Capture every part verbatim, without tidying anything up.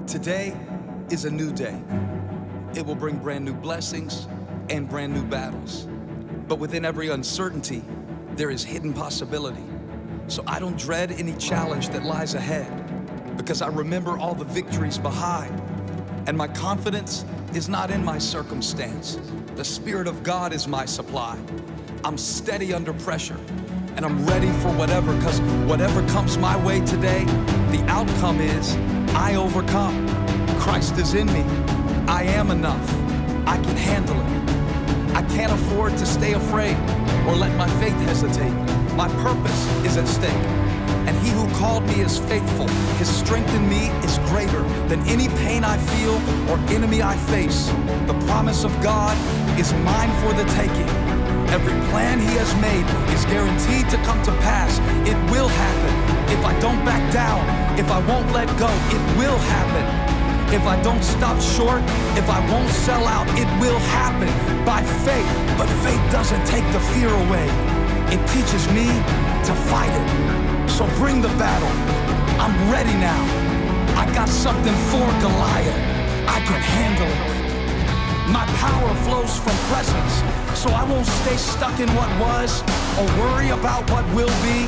Today is a new day. It will bring brand new blessings and brand new battles. But within every uncertainty, there is hidden possibility. So I don't dread any challenge that lies ahead, because I remember all the victories behind. And my confidence is not in my circumstance. The Spirit of God is my supply. I'm steady under pressure, and I'm ready for whatever, because whatever comes my way today, the outcome is I overcome. Christ is in me. I am enough. I can handle it. I can't afford to stay afraid or let my faith hesitate. My purpose is at stake, and He who called me is faithful. His strength in me is greater than any pain I feel or enemy I face. The promise of God is mine for the taking. Every plan He has made is guaranteed to come to pass. It will happen. If I don't back down, if I won't let go, it will happen. If I don't stop short, if I won't sell out, it will happen by faith. But faith doesn't take the fear away. It teaches me to fight it. So bring the battle. I'm ready now. I got something for Goliath. I can handle it. My power flows from presence, so I won't stay stuck in what was or worry about what will be.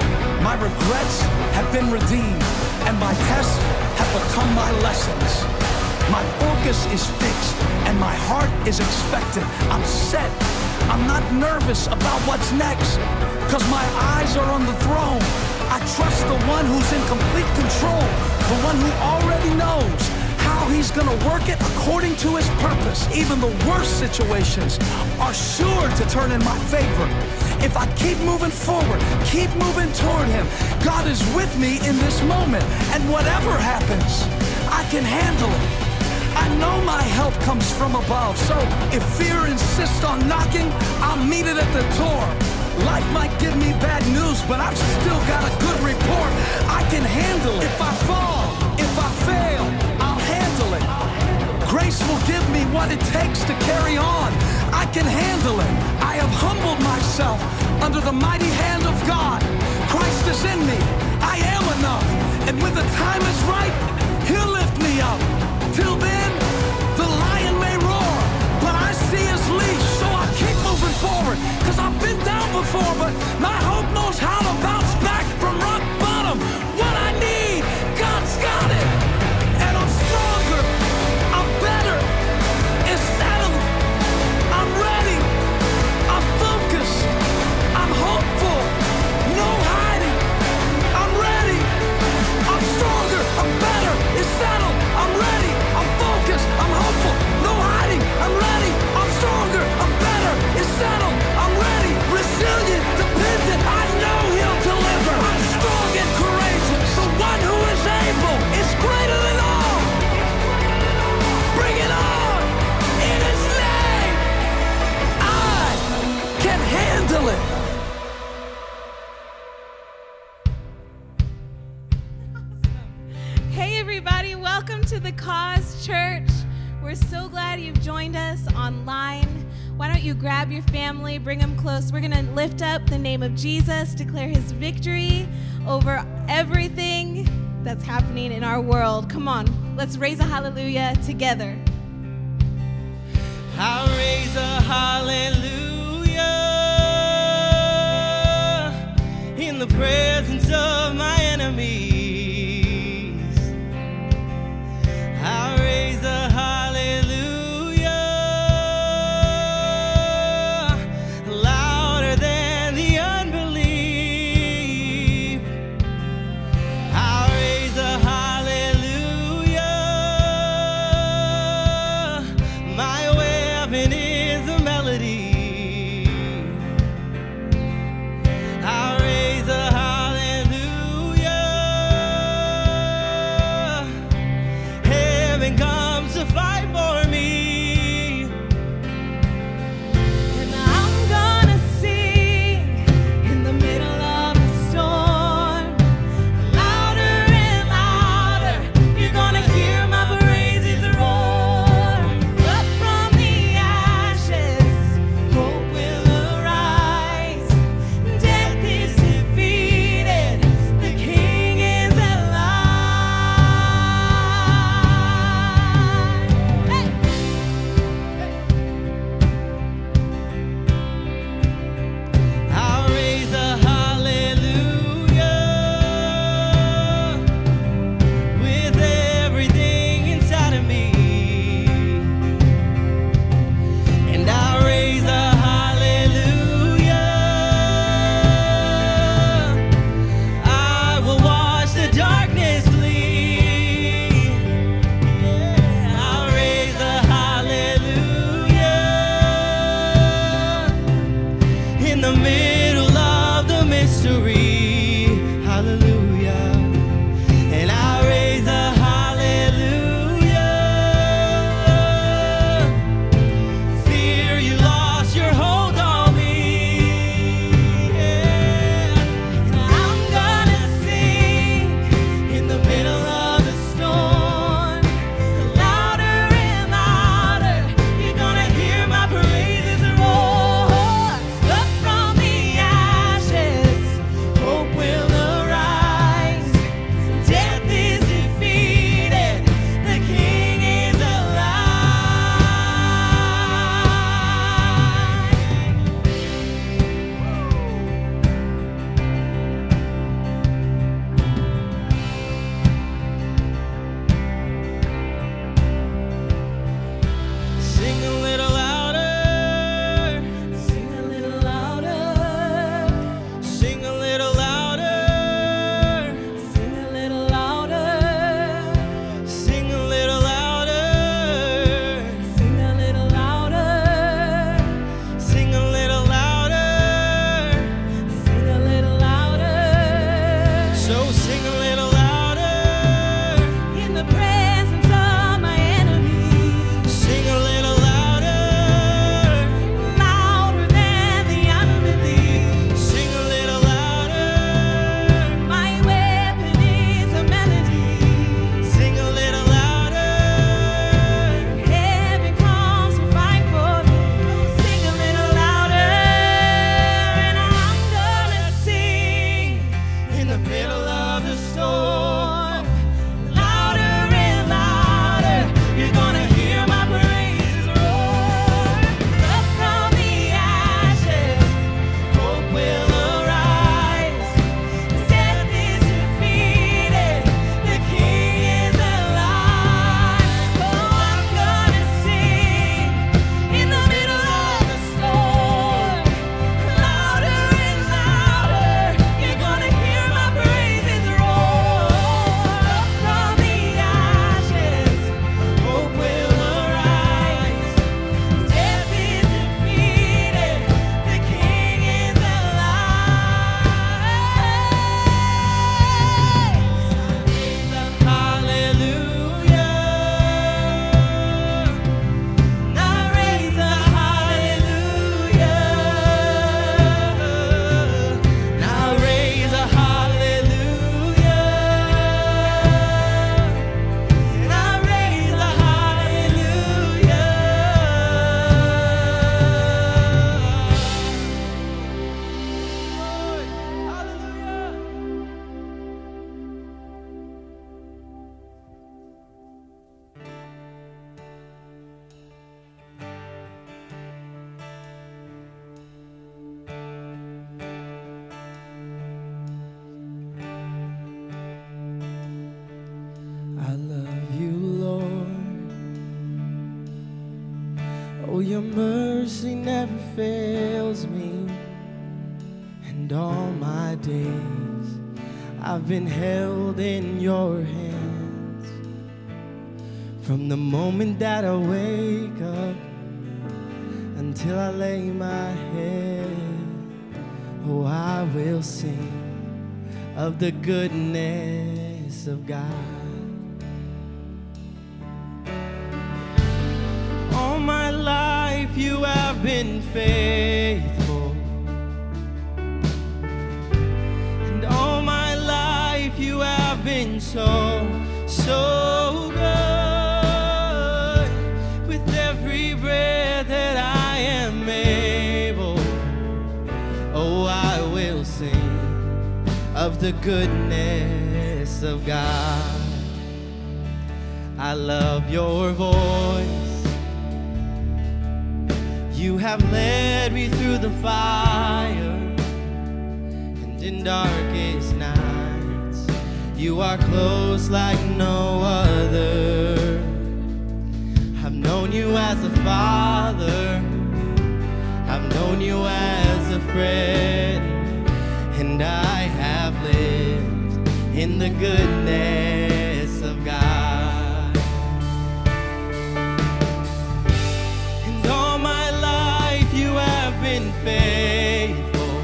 My regrets have been redeemed, and my tests have become my lessons. My focus is fixed, and my heart is expectant. I'm set. I'm not nervous about what's next, because my eyes are on the throne. I trust the one who's in complete control, the one who already knows how He's gonna work it according to His purpose. Even the worst situations are sure to turn in my favor. If I keep moving forward, keep moving toward Him, God is with me in this moment, and whatever happens, I can handle it. I know my help comes from above, so if fear insists on knocking, I'll meet it at the door. Life might give me bad news, but I've still got a good report. I can handle it. If I fall, if I fail, I'll handle it. Grace will give me what it takes to carry on. I can handle it. I have humbled myself under the mighty hand of God. Christ is in me. I am enough. And when the time is right, He'll lift me up. Till then, the lion may roar, but I see His leash, so I keep moving forward. Cause I've been down before, but my hope knows how to bounce back from rock bottom. What I need, God's got it. And I'm stronger, I'm better, it's settled. I'm ready, I'm focused, I'm hopeful, no hiding. I'm ready, I'm stronger, I'm better, it's settled. I'm ready, I'm focused, I'm hopeful, no hiding. I'm ready, I'm stronger, I'm better, it's settled. I'm ready, resilient, dependent, I know He'll deliver. I'm strong and courageous, the one who is able is greater than all. Bring it on, in His name, I can handle it. Hey everybody, welcome to the Cause Church. We're so glad you've joined us online. Why don't you grab your family, bring them close. We're gonna lift up the name of Jesus, declare His victory over everything that's happening in our world. Come on, let's raise a hallelujah together. I raise a hallelujah in the presence of my enemies. I raise a hallelujah louder than the unbelief. I raise a hallelujah. My weapon is a melody. I raise a hallelujah Your mercy never fails me, and all my days I've been held in your hands. From the moment that I wake up until I lay my head, oh, I will sing of the goodness of God. All my life you have been faithful, and all my life you have been so, so good. With every breath that I am able, oh, I will sing of the goodness of God. I love your voice. You have led me through the fire, and in darkest nights you are close like no other. I've known you as a father, I've known you as a friend, and I have lived in the goodness of God. And all my life you have been faithful,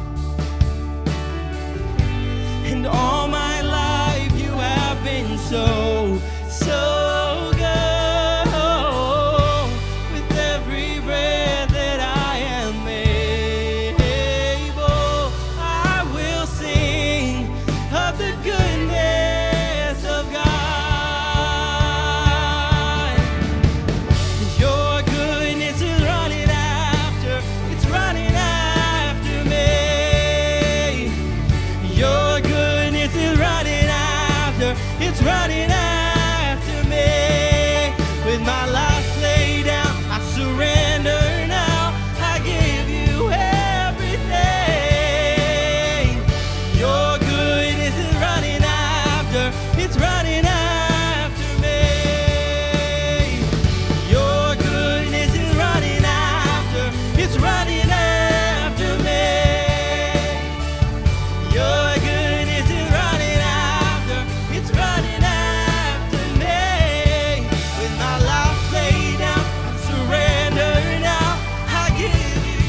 and all my life you have been so, so good. With every breath that I am able, I will sing of the goodness of God. Your goodness is running after, it's running after me. Your goodness is running after, it's running after me. With my life laid down, I surrender now. I give you everything. Your goodness is running after, it's running after me. Your goodness is running after, it's running after me. Your goodness is running after, it's running after me. With my life laid down, I surrender now. I give you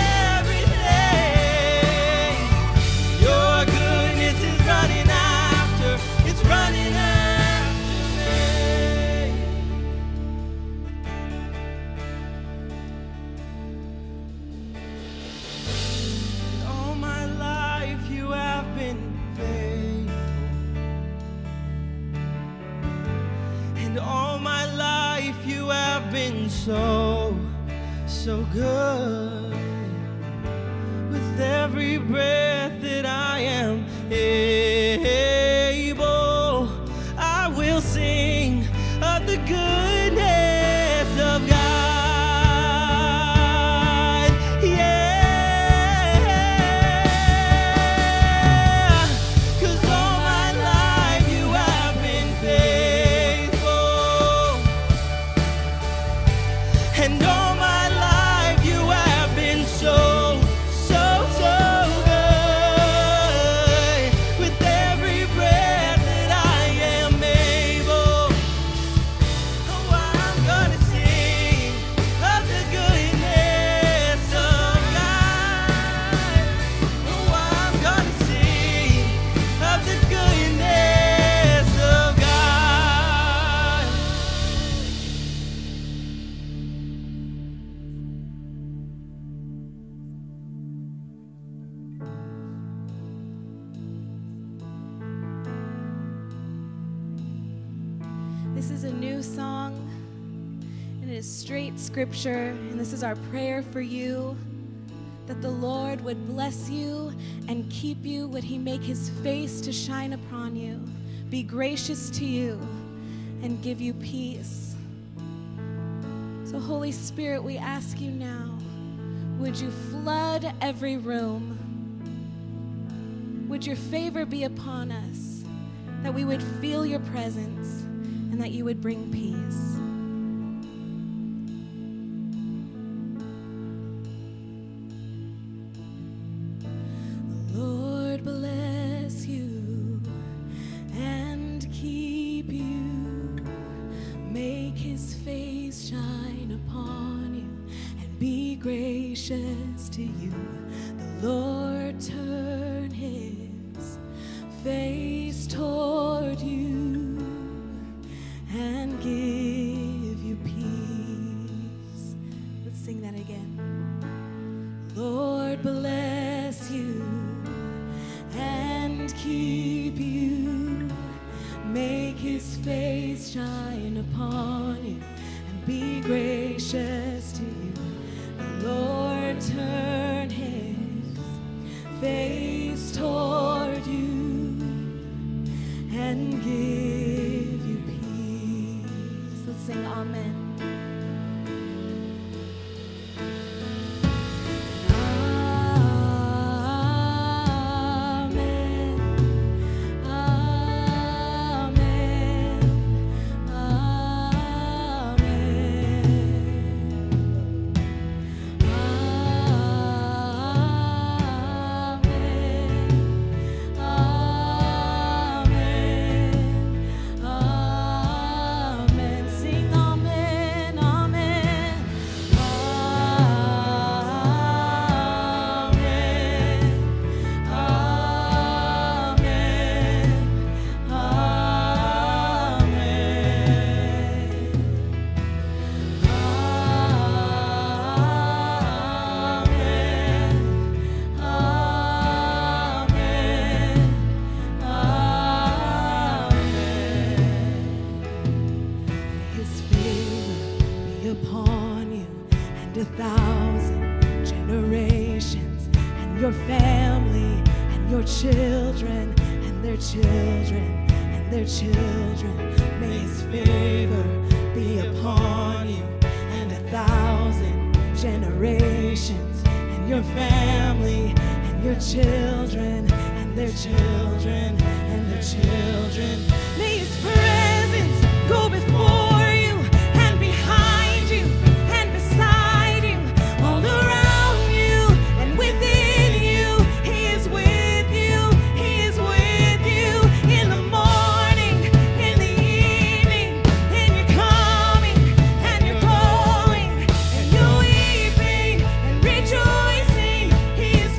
everything. Your goodness is running after, it's running after me. All my life you have been faithful, and all my life you have been so, so good. With every breath that I am able, I will sing of the goodness of God. Yeah, 'cause all my life you have been faithful, and all my life you have been so, so, so good. With every breath that I am able, oh, I'm gonna sing of the goodness of God. Oh, I'm gonna sing of the goodness of God. This is a new song, and it is straight scripture, and this is our prayer for you, that the Lord would bless you and keep you, would he make his face to shine upon you, be gracious to you, and give you peace. So Holy Spirit, we ask you now, would you flood every room? Would your favor be upon us, that we would feel your presence and that you would bring peace. gracious to you. The Lord turn his face toward you and give you peace. Let's sing that again. Lord bless you and keep you. Make his face shine upon you and be gracious to you. The Lord turn his face toward you and give you peace. Let's sing amen.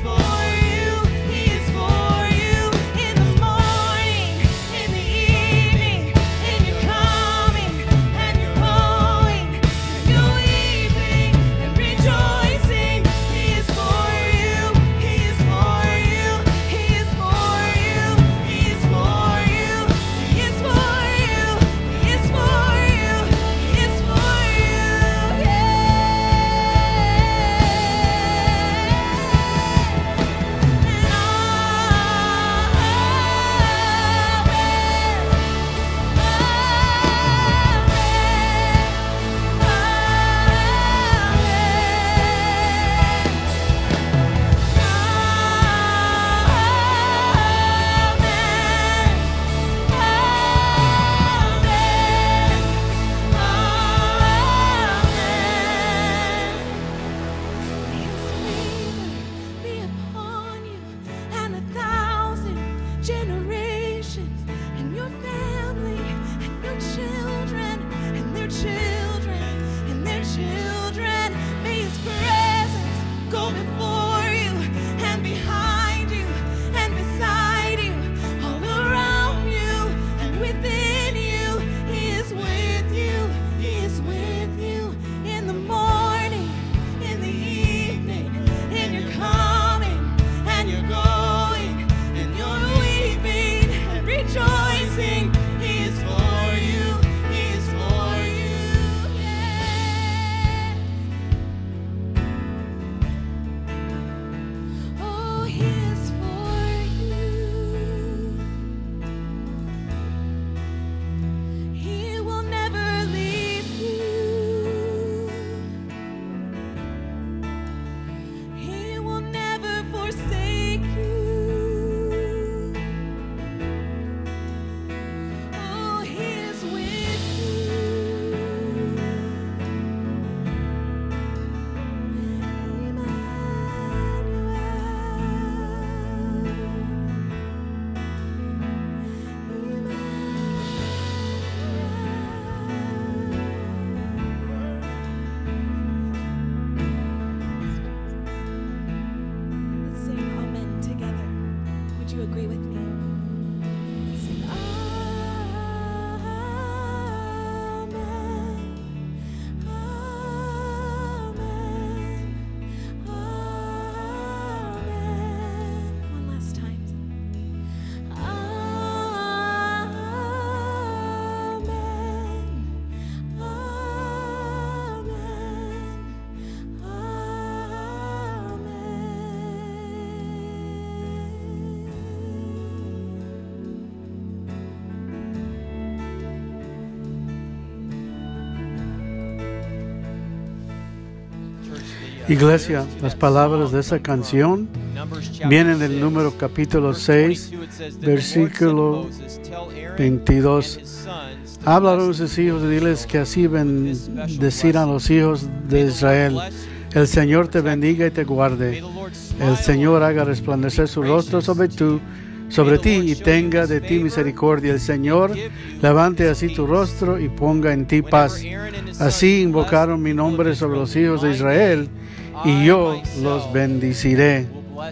He is for you in the morning, in the evening. Iglesia, las palabras de esa canción vienen del número capítulo seis, versículo veintidós. Habla a los hijos y diles que así bendecirán a los hijos de Israel. El Señor te bendiga y te guarde. El Señor haga resplandecer su rostro sobre tú, sobre ti y tenga de ti misericordia. El Señor levante así tu rostro y ponga en ti paz. Así invocaron mi nombre sobre los hijos de Israel y yo los bendeciré.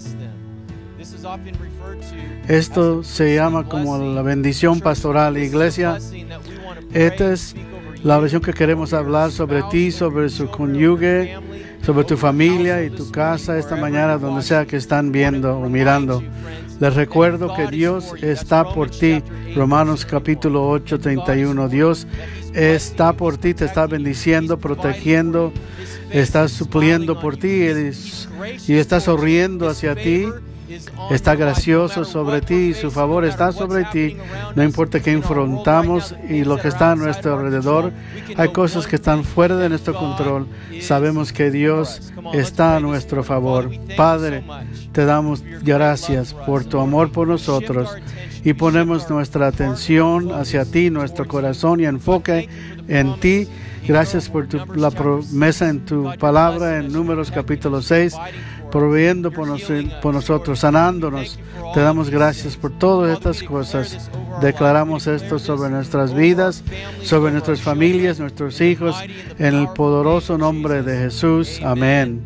Esto se llama como la bendición pastoral. Iglesia, esta es la versión que queremos hablar sobre ti, sobre su cónyuge, sobre tu familia y tu casa esta mañana, donde sea que están viendo o mirando. Les recuerdo que Dios está por ti. Romanos capítulo ocho, treinta y uno. Dios está por ti, te está bendiciendo, protegiendo, está supliendo por ti y está sonriendo hacia ti. Está gracioso sobre ti y su favor está sobre ti. No importa qué enfrentamos y lo que está a nuestro alrededor, hay cosas que están fuera de nuestro control. Sabemos que Dios está a nuestro favor. Padre, te damos gracias por tu amor por nosotros y ponemos nuestra atención hacia ti, nuestro corazón y enfoque en ti. Gracias por tu, la promesa en tu palabra en Números capítulo seis, proveyendo por, nos, por nosotros, sanándonos. Te damos gracias por todas estas cosas. Declaramos esto sobre nuestras vidas, sobre nuestras familias, nuestros hijos, en el poderoso nombre de Jesús. Amén.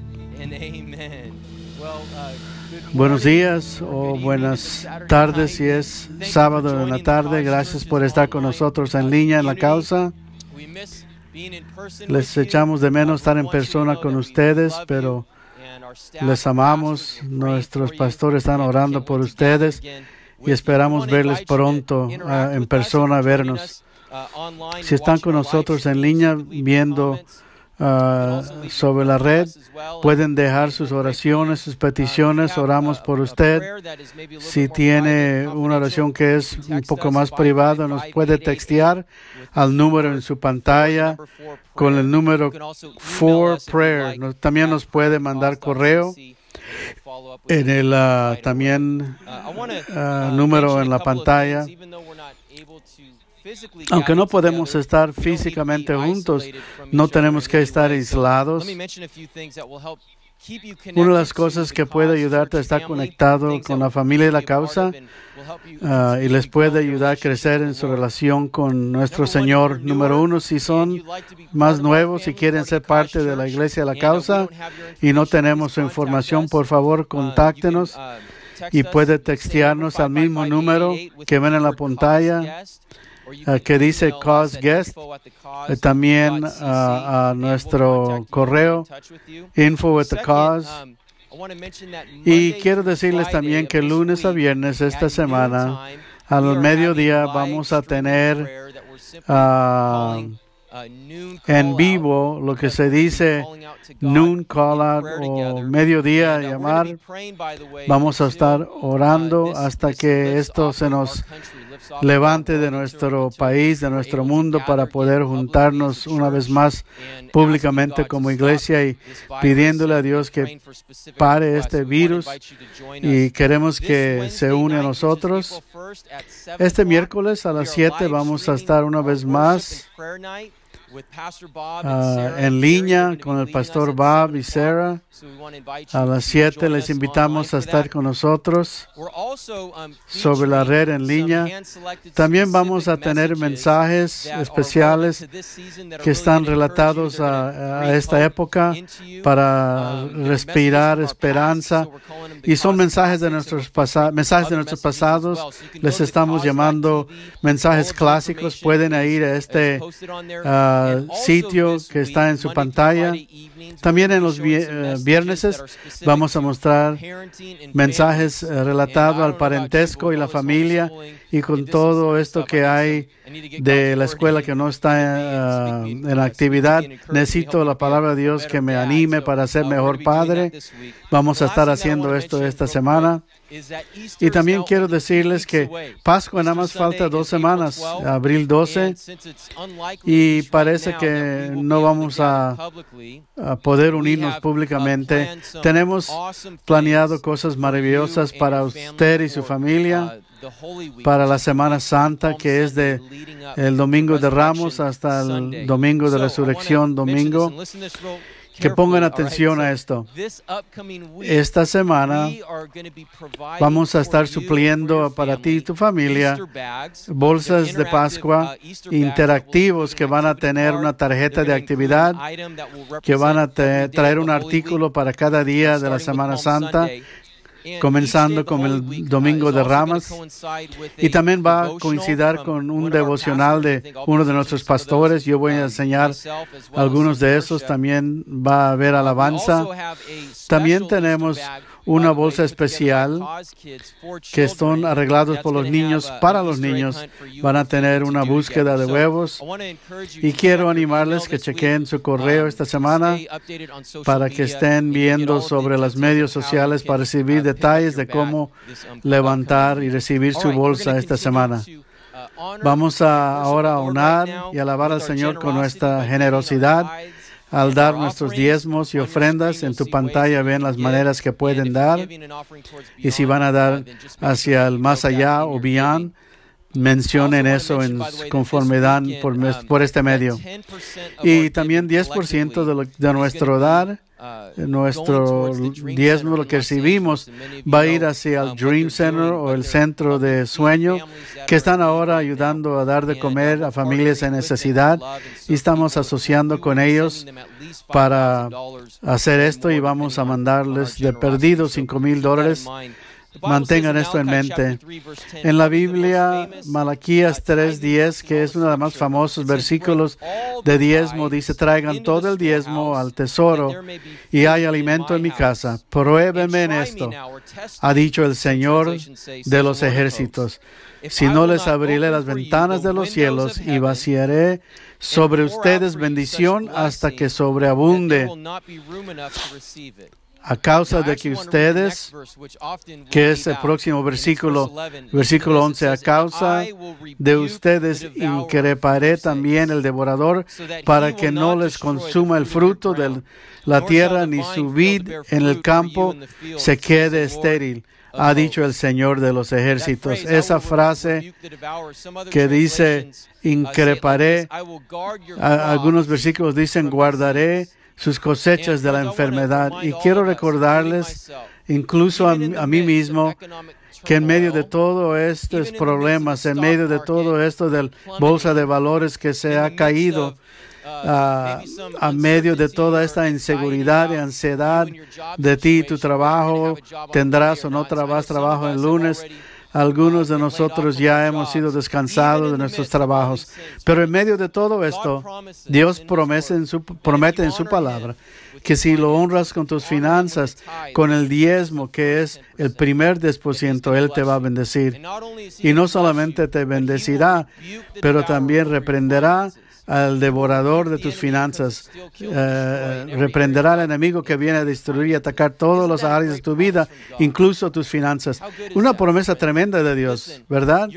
Buenos días o buenas tardes si es sábado en la tarde. Gracias por estar con nosotros en línea en la causa. Les echamos de menos estar en persona con ustedes, pero les amamos. Nuestros pastores están orando por ustedes y esperamos verles pronto uh, en persona, vernos. Si están con nosotros en línea viendo uh, sobre la red, pueden dejar sus oraciones, sus peticiones. Oramos por usted. Si tiene una oración que es un poco más privada, nos puede textear al número en su pantalla con el número for prayer. Nos, también nos puede mandar correo en el uh, también uh, número en la pantalla. Aunque no podemos estar físicamente juntos, no tenemos que estar aislados. Una de las cosas que puede ayudarte a estar conectado con la familia y la causa uh, y les puede ayudar a crecer en su relación con nuestro Señor. Número uno, si son más nuevos y quieren ser parte de la iglesia de la causa y no tenemos su información, por favor, contáctenos y puede textearnos al mismo número que ven en la pantalla. Uh, que dice Cause Guest, uh, también uh, a nuestro correo info at the cause. Y quiero decirles también que lunes a viernes esta semana al mediodía vamos a tener uh, en vivo lo que se dice noon call out o mediodía llamar. Vamos a estar orando hasta que esto se nos levante de nuestro país, de nuestro mundo, para poder juntarnos una vez más públicamente como iglesia y pidiéndole a Dios que pare este virus, y queremos que se une a nosotros. Este miércoles a las siete vamos a estar una vez más Uh, en línea con el pastor Bob y Sarah. A las siete les invitamos a estar con nosotros sobre la red en línea. También vamos a tener mensajes especiales que están relatados a, a esta época para respirar esperanza, y son mensajes de nuestros pasa- mensajes de nuestros pasados. Les estamos llamando mensajes clásicos. Pueden ir a este uh, sitio que está en su pantalla. También en los viernes vamos a mostrar mensajes uh, relatados al parentesco y la familia, y con todo esto que hay de la escuela que no está uh, en actividad, necesito la palabra de Dios que me anime para ser mejor padre. Vamos a estar haciendo esto esta semana. Y también quiero decirles que Pascua nada más falta dos semanas, abril doce, y parece que no vamos a, a poder unirnos públicamente. Tenemos planeado cosas maravillosas para usted y su familia para la Semana Santa, que es de el Domingo de Ramos hasta el Domingo de Resurrección, domingo. Que pongan atención a esto. Esta semana vamos a estar supliendo para ti y tu familia bolsas de Pascua interactivos que van a tener una tarjeta de actividad, que van a traer un artículo para cada día de la Semana Santa, comenzando con el Domingo de Ramas, y también va a coincidir con un devocional de uno de nuestros pastores. Yo voy a enseñar algunos de esos. También va a haber alabanza. También tenemos una bolsa especial que están arreglados por los niños, para los niños. Van a tener una búsqueda de huevos. Y quiero animarles que chequen su correo esta semana para que estén viendo sobre los medios sociales para recibir detalles de cómo levantar y recibir su bolsa esta semana. Vamos a ahora a honrar y alabar al Señor con nuestra generosidad al dar nuestros diezmos y ofrendas. En tu pantalla ven las maneras que pueden dar, y si van a dar hacia el más allá o beyond, mencionen eso en conformidad por, por este medio. Y también diez por ciento de, lo, de nuestro dar, nuestro diezmo, lo que recibimos, va a ir hacia el Dream Center o el centro de sueño, que están ahora ayudando a dar de comer a familias en necesidad, y estamos asociando con ellos para hacer esto, y vamos a mandarles de perdido cinco mil dólares. Mantengan esto en mente. En la Biblia, Malaquías tres diez, que es uno de los más famosos versículos de diezmo, dice: traigan todo el diezmo al tesoro y hay alimento en mi casa. Pruébeme en esto, ha dicho el Señor de los ejércitos. Si no, les abriré las ventanas de los cielos y vaciaré sobre ustedes bendición hasta que sobreabunde. A causa de que ustedes, que es el próximo versículo, versículo once, a causa de ustedes increparé también el devorador, para que no les consuma el fruto de la tierra, ni su vid en el campo se quede estéril, ha dicho el Señor de los ejércitos. Esa frase que dice increparé, a, algunos versículos dicen guardaré sus cosechas de la enfermedad. Y quiero recordarles, incluso a, a mí mismo, que en medio de todos estos problemas, en medio de todo esto de la bolsa de valores que se ha caído, uh, a medio de toda esta inseguridad y ansiedad de ti y tu trabajo, tendrás o no tendrás trabajo el lunes. Algunos de nosotros ya hemos sido descansados de nuestros trabajos. Pero en medio de todo esto, Dios promete en su, promete en su palabra que si lo honras con tus finanzas, con el diezmo, que es el primer diez por ciento, Él te va a bendecir. Y no solamente te bendecirá, pero también reprenderá al devorador de tus finanzas, eh, reprenderá al enemigo que viene a destruir y atacar todas las áreas de tu vida, incluso tus finanzas. Una promesa tremenda de Dios, ¿verdad?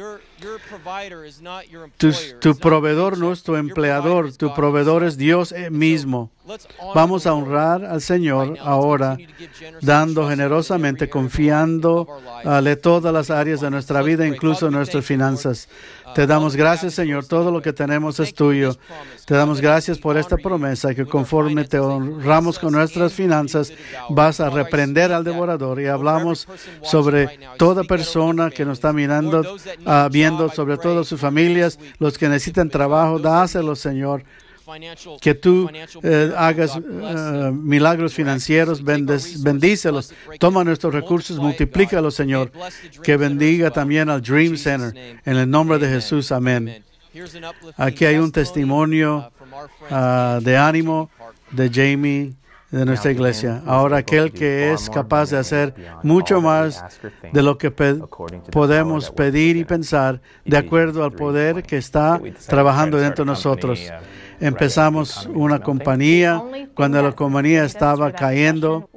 Tu, tu proveedor no es tu empleador, tu proveedor es Dios mismo. Vamos a honrar al Señor ahora, dando generosamente, confiándole todas las áreas de nuestra vida, incluso nuestras finanzas. Te damos gracias, Señor, todo lo que tenemos es tuyo. Te damos gracias por esta promesa, que conforme te honramos con nuestras finanzas, vas a reprender al devorador. Y hablamos sobre toda persona que nos está mirando, uh, viendo, sobre todo sus familias, los que necesitan trabajo, dáselo, Señor. Que tú eh, hagas uh, milagros financieros, bendes, bendícelos, toma nuestros recursos, multiplícalos, Señor. Que bendiga también al Dream Center. En el nombre de Jesús, amén. Aquí hay un testimonio uh, de ánimo de Jamie de nuestra iglesia. Ahora aquel que es capaz de hacer mucho más de lo que pe- podemos pedir y pensar, de acuerdo al poder que está trabajando dentro de nosotros. Empezamos una compañía cuando la compañía estaba cayendo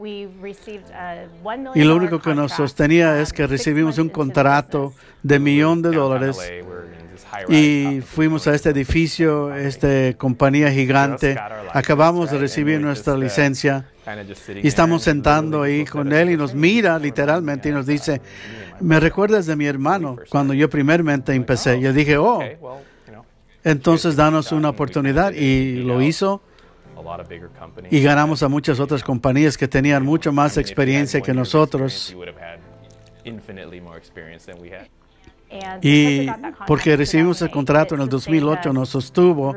y lo único que nos sostenía es que recibimos un contrato de millón de dólares y fuimos a este edificio, esta compañía gigante. Acabamos de recibir nuestra licencia y estamos sentando ahí con él y nos mira literalmente y nos dice, ¿me recuerdas de mi hermano cuando yo primeramente empecé? Yo dije, oh, entonces danos una oportunidad, y lo hizo. Y ganamos a muchas otras compañías que tenían mucho más experiencia que nosotros. Y porque recibimos el contrato en el dos mil ocho, nos sostuvo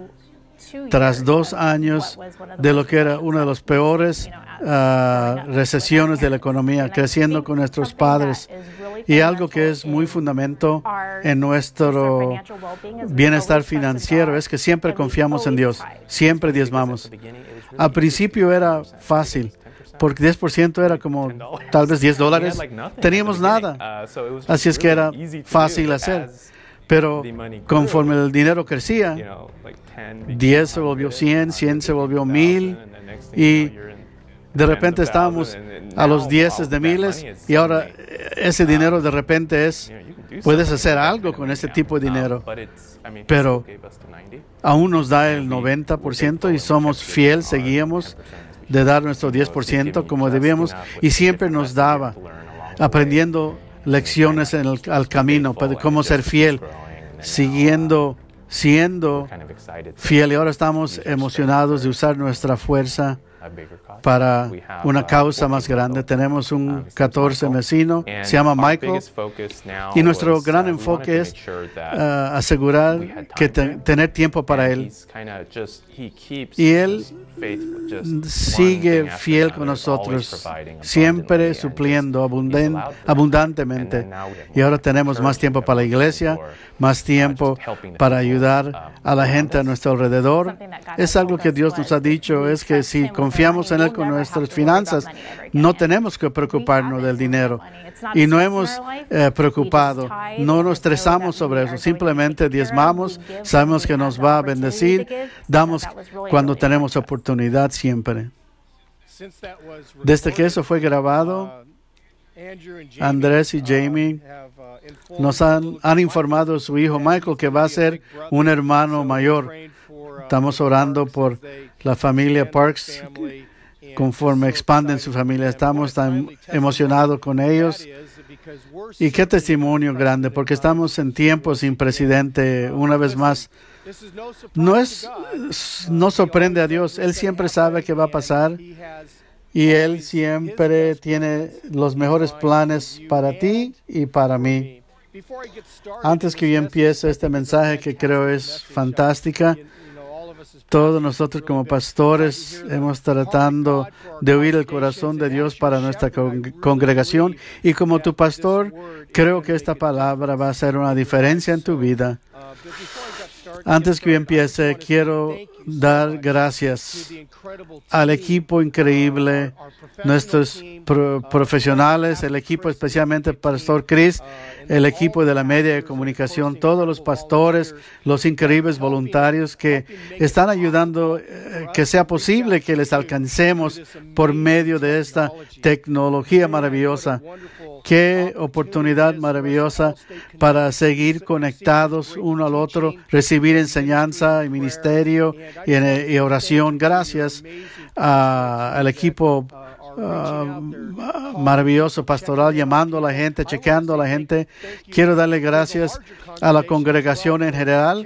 tras dos años de lo que era una de las peores uh, recesiones de la economía, creciendo con nuestros padres. Y algo que es muy fundamental en nuestro bienestar financiero es que siempre confiamos en Dios, siempre diezmamos. Al principio era fácil, porque diez por ciento era como tal vez diez dólares. Teníamos nada, así es que era fácil hacer. Pero conforme el dinero crecía, diez se volvió cien, cien se volvió mil, y de repente estábamos a los dieces de miles, y ahora ese dinero de repente es, puedes hacer algo con ese tipo de dinero, pero aún nos da el noventa por ciento y somos fieles, seguíamos de dar nuestro diez por ciento como debíamos, y siempre nos daba, aprendiendo lecciones en el al camino, cómo ser fiel, siguiendo, siendo fiel. Y ahora estamos emocionados de usar nuestra fuerza para una causa más grande. Tenemos un catorce vecino, se llama Michael, y nuestro gran enfoque es uh, asegurar que te, tener tiempo para él. Y él sigue fiel con nosotros, siempre supliendo abunden, abundantemente. Y ahora tenemos más tiempo para la iglesia, más tiempo para ayudar a la gente a nuestro alrededor. Es algo que Dios nos ha dicho, es que si confiamos en Él con nuestras finanzas, no tenemos que preocuparnos del dinero. Y no hemos eh, preocupado, no nos estresamos sobre eso, simplemente diezmamos, sabemos que nos va a bendecir, damos cuando tenemos oportunidad siempre. Desde que eso fue grabado, Andrés y Jamie nos han, han informado a su hijo Michael que va a ser un hermano mayor. Estamos orando por la familia Parks. Conforme expanden su familia, estamos tan emocionados con ellos. Y qué testimonio grande, porque estamos en tiempos sin precedente. Una vez más, no es, no sorprende a Dios. Él siempre sabe qué va a pasar y Él siempre tiene los mejores planes para ti y para mí. Antes que yo empiece este mensaje, que creo es fantástica, todos nosotros como pastores hemos tratando de oír el corazón de Dios para nuestra con- congregación, y como tu pastor creo que esta palabra va a hacer una diferencia en tu vida. Antes que yo empiece, quiero dar gracias al equipo increíble, nuestros pro- profesionales, el equipo especialmente el Pastor Chris, el equipo de la media de comunicación, todos los pastores, los increíbles voluntarios que están ayudando eh, que sea posible que les alcancemos por medio de esta tecnología maravillosa. Qué oportunidad maravillosa para seguir conectados uno al otro, recibir enseñanza y ministerio y, y oración. Gracias a, al equipo uh, maravilloso pastoral, llamando a la gente, chequeando a la gente. Quiero darle gracias a la congregación en general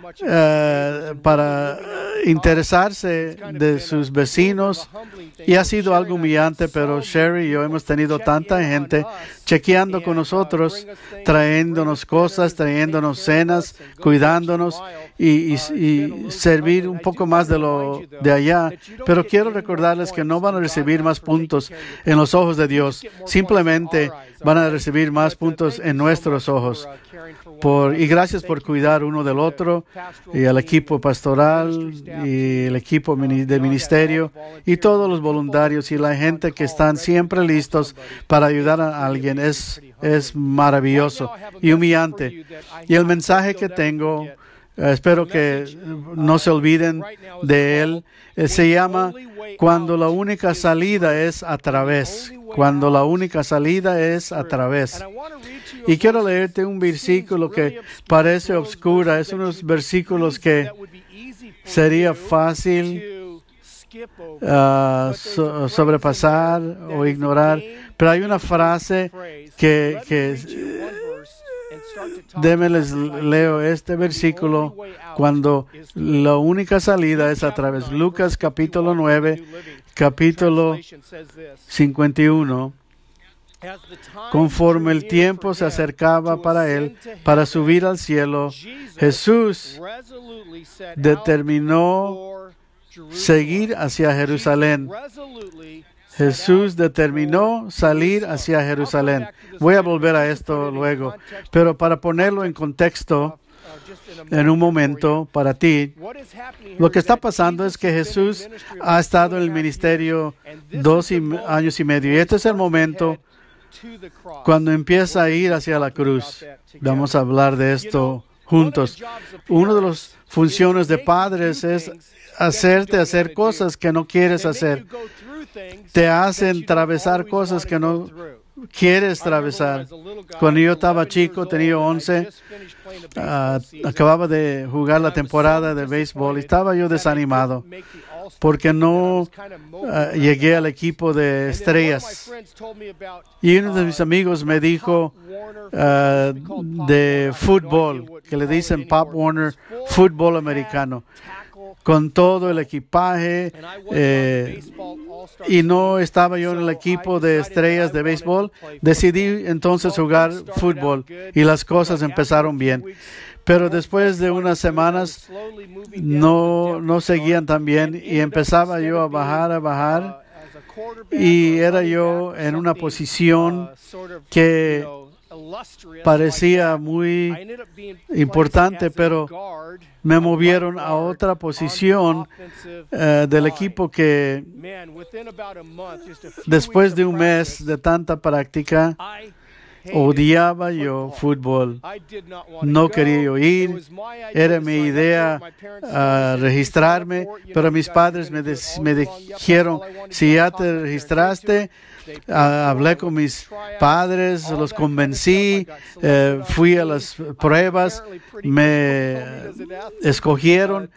uh, para interesarse de sus vecinos. Y ha sido algo humillante, pero Sherry y yo hemos tenido tanta gente chequeando con nosotros, trayéndonos cosas, trayéndonos cenas, cuidándonos y, y, y servir un poco más de lo de allá. Pero quiero recordarles que no van a recibir más puntos en los ojos de Dios, simplemente van a recibir más puntos en nuestros ojos, por, y gracias por cuidar uno del otro, y al equipo pastoral, y el equipo de ministerio, y todos los voluntarios, y la gente que están siempre listos para ayudar a alguien. Es, es maravilloso y humillante. Y el mensaje que tengo, eh, espero que no se olviden de él, eh, se llama Cuando la única salida es a través. Cuando la única salida es a través. Y quiero leerte un versículo que parece oscuro. Es unos versículos que sería fácil uh, so, sobrepasar o ignorar. Pero hay una frase que, que déjenme les leo este versículo. Cuando la única salida es a través. Lucas capítulo nueve, capítulo cincuenta y uno. Conforme el tiempo se acercaba para él, para subir al cielo, Jesús determinó seguir hacia Jerusalén. Jesús determinó salir hacia Jerusalén. Voy a volver a esto luego, pero para ponerlo en contexto, en un momento para ti, lo que está pasando es que Jesús ha estado en el ministerio dos años y medio, y este es el momento cuando empieza a ir hacia la cruz. Vamos a hablar de esto juntos. Una de las funciones de padres es hacerte hacer cosas que no quieres hacer. Te hacen atravesar cosas que no quieres atravesar. Cuando yo estaba chico, tenía once, uh, acababa de jugar la temporada de béisbol y estaba yo desanimado porque no uh, llegué al equipo de estrellas. Y uno de mis amigos me dijo uh, de fútbol, que le dicen Pop Warner, fútbol americano, con todo el equipaje, eh, y no estaba yo en el equipo de estrellas de béisbol. Decidí entonces jugar fútbol y las cosas empezaron bien. Pero después de unas semanas no, no seguían tan bien y empezaba yo a bajar, a bajar, y era yo en una posición que parecía muy importante, pero me movieron a otra posición uh, del equipo que después de un mes de tanta práctica odiaba yo fútbol. No quería yo ir. Era mi idea uh, registrarme, pero mis padres me, me dijeron, si ya te registraste, uh, hablé con mis padres, los convencí, uh, fui a las pruebas, me escogieron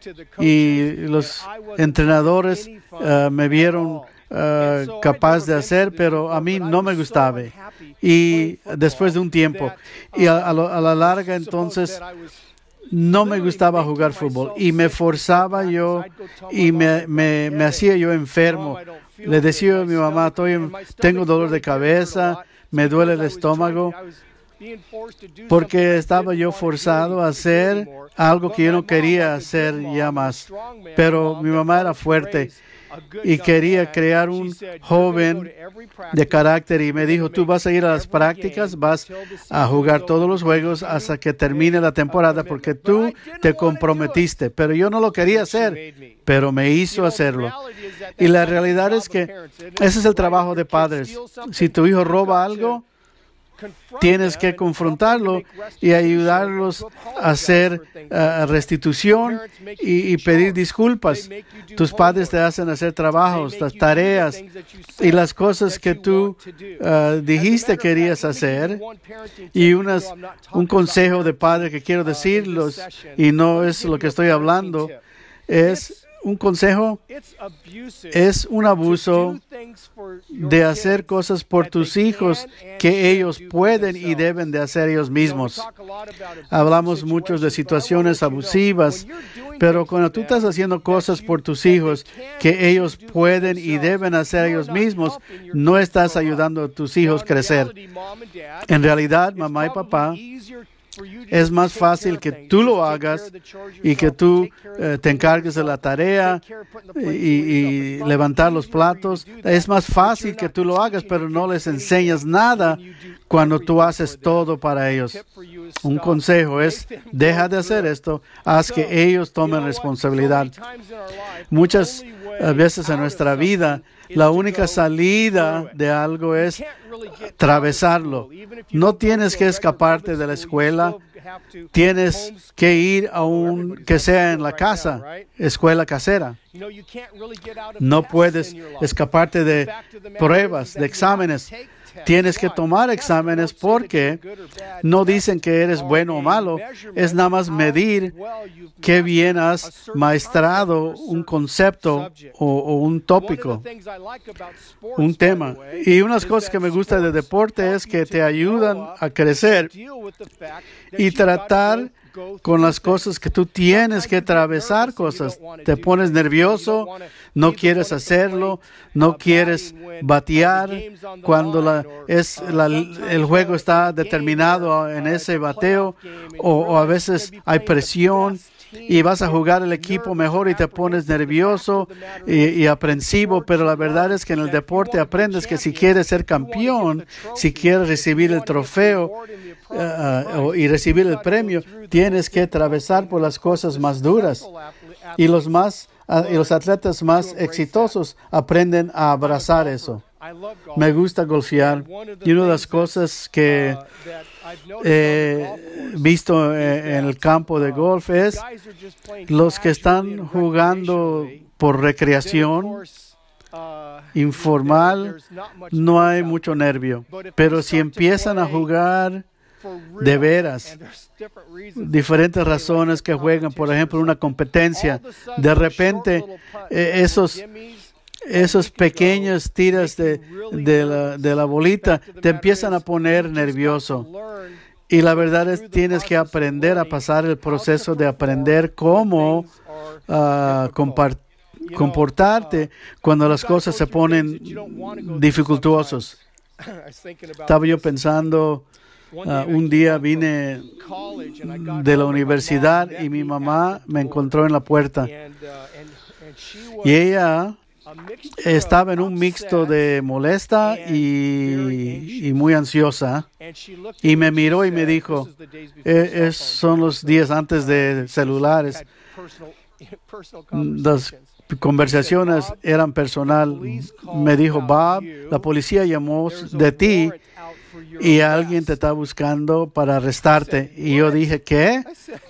y los entrenadores uh, me vieron uh, capaz de hacer, pero a mí no me gustaba. Y después de un tiempo, y a, a, lo, a la larga entonces, no me gustaba jugar fútbol y me forzaba yo y me, me, me hacía yo enfermo. Le decía a mi mamá, estoy, tengo dolor de cabeza, me duele el estómago, porque estaba yo forzado a hacer algo que yo no quería hacer ya más. Pero mi mamá era fuerte y quería crear un joven de carácter y me dijo, tú vas a ir a las prácticas, vas a jugar todos los juegos hasta que termine la temporada porque tú te comprometiste. Pero yo no lo quería hacer, pero me hizo hacerlo. Y la realidad es que ese es el trabajo de padres. Si tu hijo roba algo, tienes que confrontarlo y ayudarlos a hacer uh, restitución y, y pedir disculpas. Tus padres te hacen hacer trabajos, las tareas y las cosas que tú uh, dijiste querías hacer. Y unas, un consejo de padre que quiero decirlos, y no es lo que estoy hablando, es un consejo, es un abuso de hacer cosas por tus hijos que ellos pueden y deben de hacer ellos mismos. Hablamos mucho de situaciones abusivas, pero cuando tú estás haciendo cosas por tus hijos que ellos pueden y deben hacer ellos mismos, no estás ayudando a tus hijos a crecer. En realidad, mamá y papá, Es más fácil que tú lo hagas y que tú eh, te encargues de la tarea y, y levantar los platos. Es más fácil que tú lo hagas, pero no les enseñas nada cuando tú haces todo para ellos. Un consejo es, deja de hacer esto, haz que ellos tomen responsabilidad. Muchas veces en nuestra vida, la única salida de algo es atravesarlo. No tienes que escaparte de la escuela, tienes que ir a un, que sea en la casa, escuela casera. No puedes escaparte de pruebas, de exámenes. Tienes que tomar exámenes porque no dicen que eres bueno o malo, es nada más medir qué bien has maestrado un concepto o, o un tópico, un tema. Y unas cosas que me gustan de deporte es que te ayudan a crecer y tratar con las cosas que tú tienes que atravesar cosas. Te pones nervioso, no quieres hacerlo, no quieres batear cuando la, es la, el juego está determinado en ese bateo, o, o a veces hay presión y vas a jugar el equipo mejor y te pones nervioso y, y aprensivo, pero la verdad es que en el deporte aprendes que si quieres ser campeón, si quieres recibir el trofeo uh, uh, y recibir el premio, tienes que atravesar por las cosas más duras. Y los más uh, y los atletas más exitosos aprenden a abrazar eso. Me gusta golfear y una de las cosas que he visto en el campo de golf es los que están jugando por recreación informal, no hay mucho nervio, pero si empiezan a jugar de veras, diferentes razones que juegan, por ejemplo, una competencia, de repente eh, esos esos pequeños tiras de, de, la, de la bolita te empiezan a poner nervioso. Y la verdad es que tienes que aprender a pasar el proceso de aprender cómo uh, comportarte cuando las cosas se ponen dificultosas. Estaba yo pensando, uh, un día vine de la universidad y mi mamá me encontró en la puerta. Y ella estaba en un mixto de molesta y, y muy ansiosa, y me miró y me dijo, eh, es, son los días antes de celulares, las conversaciones eran personal. Me dijo, Bob, la policía llamó de ti y alguien te está buscando para arrestarte. Y yo dije, ¿qué?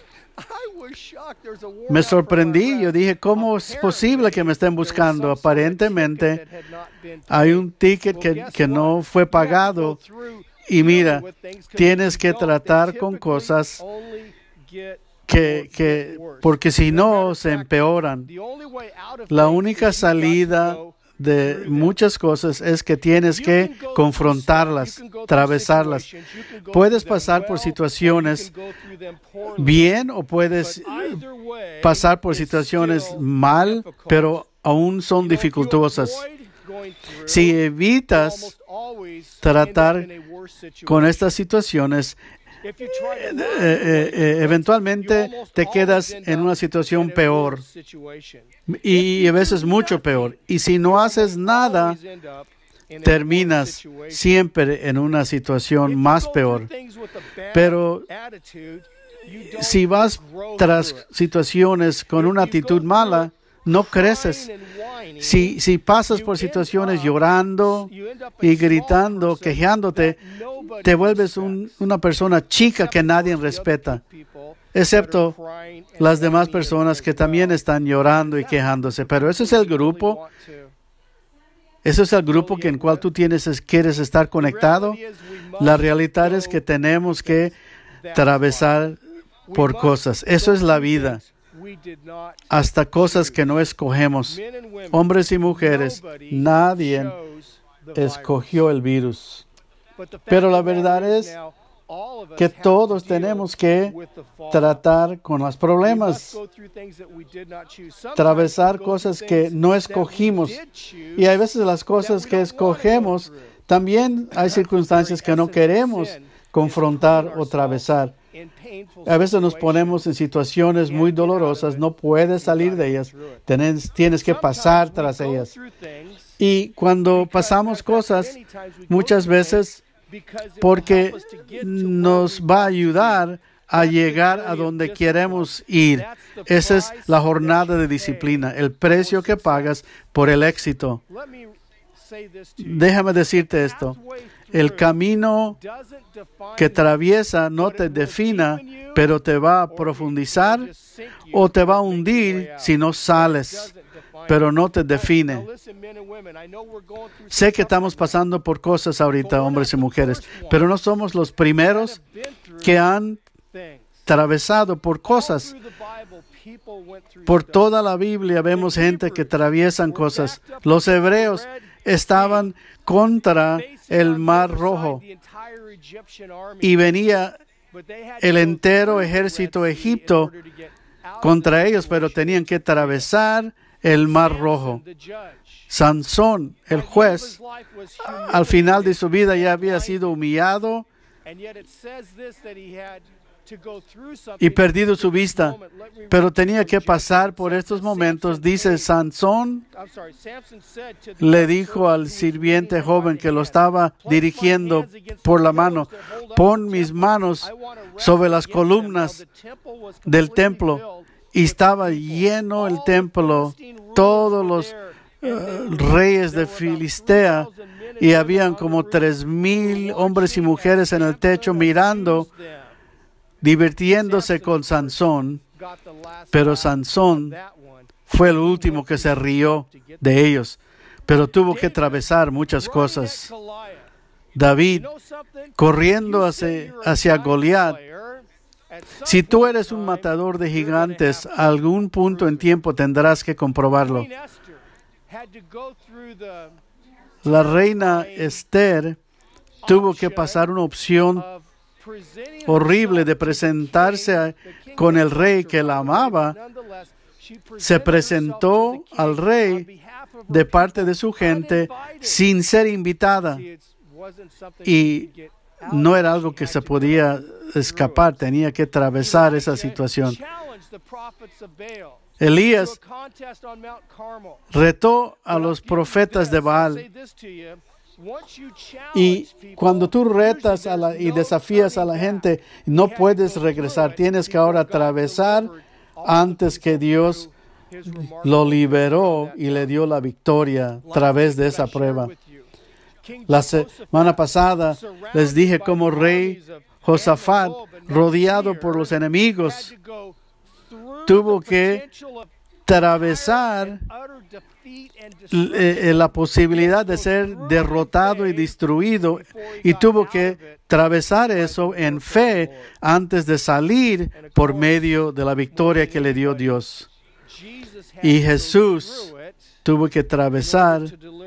Me sorprendí. Yo dije, ¿cómo es posible que me estén buscando? Aparentemente hay un ticket que, que no fue pagado. Y mira, tienes que tratar con cosas que, que porque si no, se empeoran. La única salida de muchas cosas es que tienes que confrontarlas, atravesarlas. Puedes pasar por situaciones bien o puedes pasar por situaciones mal, pero aún son dificultosas. Si evitas tratar con estas situaciones, Eh, eh, eh, eventualmente te quedas en una situación peor y a veces mucho peor. Y si no haces nada, terminas siempre en una situación más peor. Pero si vas tras situaciones con una actitud mala, no creces. Si, si pasas por situaciones llorando y gritando, quejándote, te vuelves un, una persona chica que nadie respeta, excepto las demás personas que también están llorando y quejándose. Pero ese es el grupo, ese es el grupo en el cual tú tienes, quieres estar conectado. La realidad es que tenemos que atravesar por cosas. Eso es la vida. Hasta cosas que no escogemos. Hombres y mujeres, nadie escogió el virus. Pero la verdad es que todos tenemos que tratar con los problemas, atravesar cosas que no escogimos. Y hay veces las cosas que escogemos, también hay circunstancias que no queremos confrontar o atravesar. A veces nos ponemos en situaciones muy dolorosas, no puedes salir de ellas, tienes, tienes que pasar tras ellas. Y cuando pasamos cosas, muchas veces, porque nos va a ayudar a llegar a donde queremos ir. Esa es la jornada de disciplina, el precio que pagas por el éxito. Déjame decirte esto. El camino que atraviesa no te defina, pero te va a profundizar o te va a hundir si no sales, pero no te define. Sé que estamos pasando por cosas ahorita, hombres y mujeres, pero no somos los primeros que han atravesado por cosas. Por toda la Biblia vemos gente que atraviesan cosas. Los hebreos estaban contra el Mar Rojo y venía el entero ejército de Egipto contra ellos, pero tenían que atravesar el Mar Rojo. Sansón, el juez, al final de su vida ya había sido humillado y perdido su vista, pero tenía que pasar por estos momentos. Dice, Sansón le dijo al sirviente joven que lo estaba dirigiendo por la mano, pon mis manos sobre las columnas del templo. Y estaba lleno el templo, todos los uh, reyes de Filistea, y habían como tres mil hombres y mujeres en el techo mirando, divirtiéndose con Sansón, pero Sansón fue el último que se rió de ellos, pero tuvo que atravesar muchas cosas. David, corriendo hacia, hacia Goliat, si tú eres un matador de gigantes, a algún punto en tiempo tendrás que comprobarlo. La reina Esther tuvo que pasar una opción horrible de presentarse a, con el rey que la amaba. Se presentó al rey de parte de su gente sin ser invitada, y no era algo que se podía escapar, tenía que atravesar esa situación. Elías retó a los profetas de Baal. Y cuando tú retas a la, y desafías a la gente, no puedes regresar. Tienes que ahora atravesar antes que Dios lo liberó y le dio la victoria a través de esa prueba. La semana pasada les dije cómo rey Josafat, rodeado por los enemigos, tuvo que atravesar la posibilidad de ser derrotado y destruido, y tuvo que atravesar eso en fe antes de salir por medio de la victoria que le dio Dios. Y Jesús tuvo que atravesar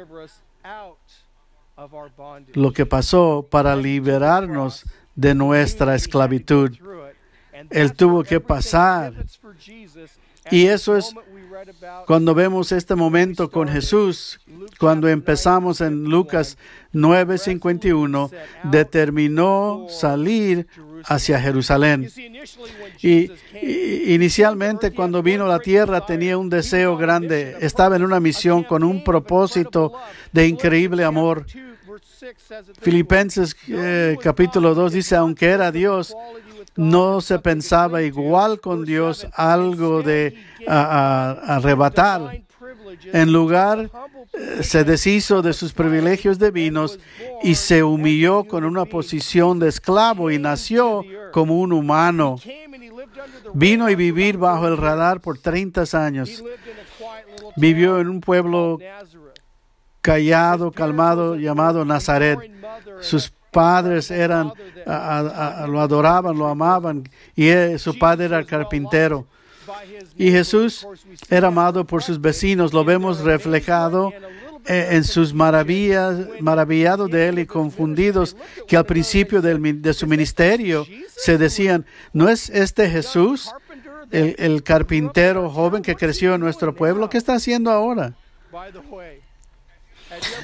lo que pasó para liberarnos de nuestra esclavitud. Él tuvo que pasar. Y eso es cuando vemos este momento con Jesús, cuando empezamos en Lucas nueve cincuenta y uno, determinó salir hacia Jerusalén. Y, y inicialmente cuando vino a la tierra tenía un deseo grande, estaba en una misión con un propósito de increíble amor. Filipenses eh, capítulo dos dice, aunque era Dios, no se pensaba igual con Dios algo de a, a, arrebatar. En lugar, eh, se deshizo de sus privilegios divinos y se humilló con una posición de esclavo y nació como un humano. Vino y vivir bajo el radar por treinta años. Vivió en un pueblo callado, calmado, llamado Nazaret. Sus padres eran, a, a, a, lo adoraban, lo amaban, y él, su padre era carpintero. Y Jesús era amado por sus vecinos. Lo vemos reflejado en, en sus maravillas, maravillados de él y confundidos, que al principio del, de su ministerio se decían, ¿no es este Jesús, el, el carpintero joven que creció en nuestro pueblo? ¿Qué está haciendo ahora?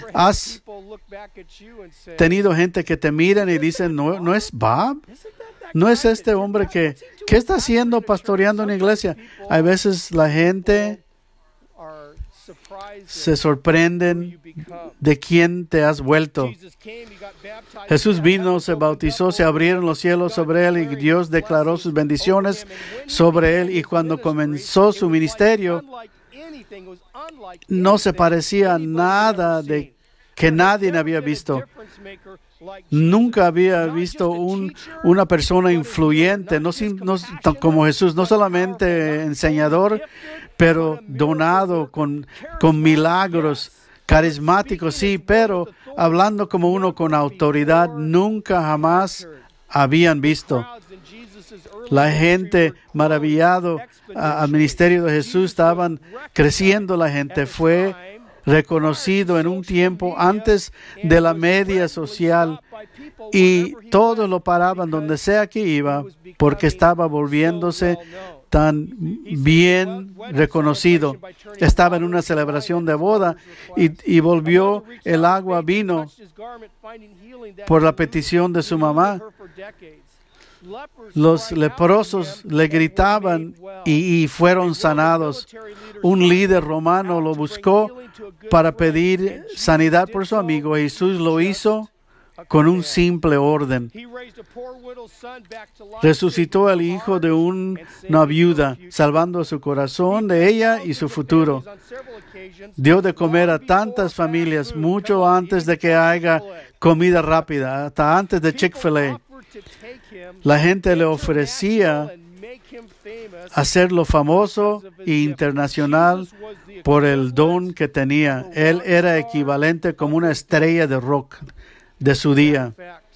¿Has tenido gente que te miran y dicen, no, no es Bob? ¿no es este hombre que, ¿qué está haciendo pastoreando una iglesia? Hay veces la gente se sorprenden de quién te has vuelto. Jesús vino, se bautizó, se abrieron los cielos sobre él y Dios declaró sus bendiciones sobre él. Y cuando comenzó su ministerio, no se parecía a nada de que nadie había visto. Nunca había visto un, una persona influyente, no, no, como Jesús, no solamente enseñador, pero donado con, con milagros, carismático, sí, pero hablando como uno con autoridad, nunca jamás habían visto. La gente maravillado al ministerio de Jesús, estaban creciendo la gente, fue reconocido en un tiempo antes de la media social y todos lo paraban donde sea que iba porque estaba volviéndose tan bien reconocido. Estaba en una celebración de boda y, y volvió el agua a vino por la petición de su mamá. Los leprosos le gritaban y, y fueron sanados. Un líder romano lo buscó para pedir sanidad por su amigo. Jesús lo hizo con un simple orden. Resucitó al hijo de un, una viuda, salvando su corazón de ella y su futuro. Dio de comer a tantas familias mucho antes de que haya comida rápida, hasta antes de Chick-fil-A. La gente le ofrecía hacerlo famoso e internacional por el don que tenía. Él era equivalente como una estrella de rock de su día.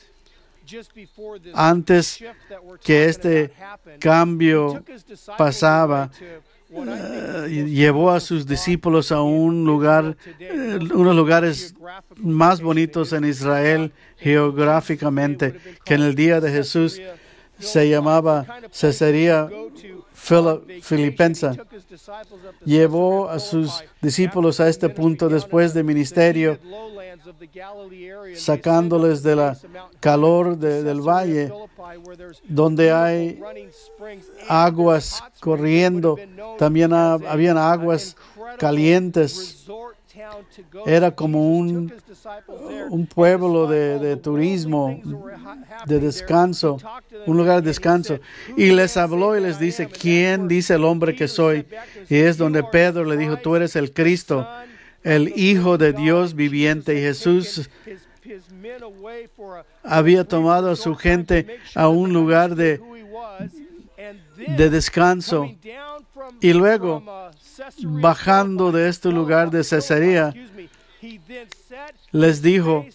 Antes que este cambio pasaba, uh, llevó a sus discípulos a un lugar, uh, unos lugares más bonitos en Israel geográficamente, que en el día de Jesús se llamaba Cesarea Filipensa. Llevó a sus discípulos a este punto después de ministerio, sacándoles de la calor de, del valle, donde hay aguas corriendo. También ha, habían aguas calientes. Era como un, un pueblo de, de turismo, de descanso, un lugar de descanso. Y les habló y les dice, ¿quién dice el hombre que soy? Y es donde Pedro le dijo, tú eres el Cristo, el Hijo de Dios viviente. Y Jesús había tomado a su gente a un lugar de, de descanso. Y luego, bajando de este lugar de Cesarea, les dijo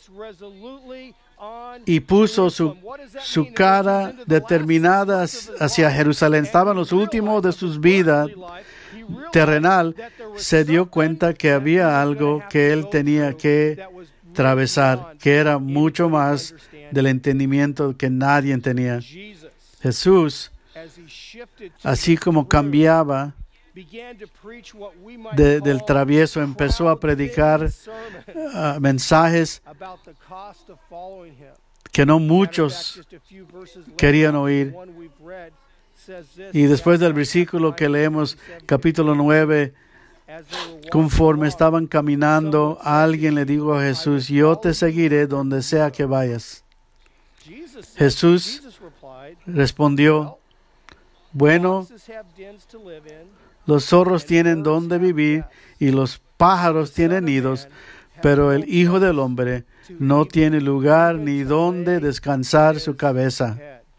y puso su, su cara determinada hacia Jerusalén. Estaban los últimos de sus vidas terrenal. Se dio cuenta que había algo que él tenía que atravesar, que era mucho más del entendimiento que nadie tenía. Jesús, así como cambiaba de, del travieso, empezó a predicar uh, mensajes que no muchos querían oír. Y después del versículo que leemos, capítulo nueve, conforme estaban caminando, alguien le dijo a Jesús, yo te seguiré donde sea que vayas. Jesús respondió, bueno, los zorros tienen donde vivir y los pájaros tienen nidos, pero el Hijo del Hombre no tiene lugar ni donde descansar su cabeza.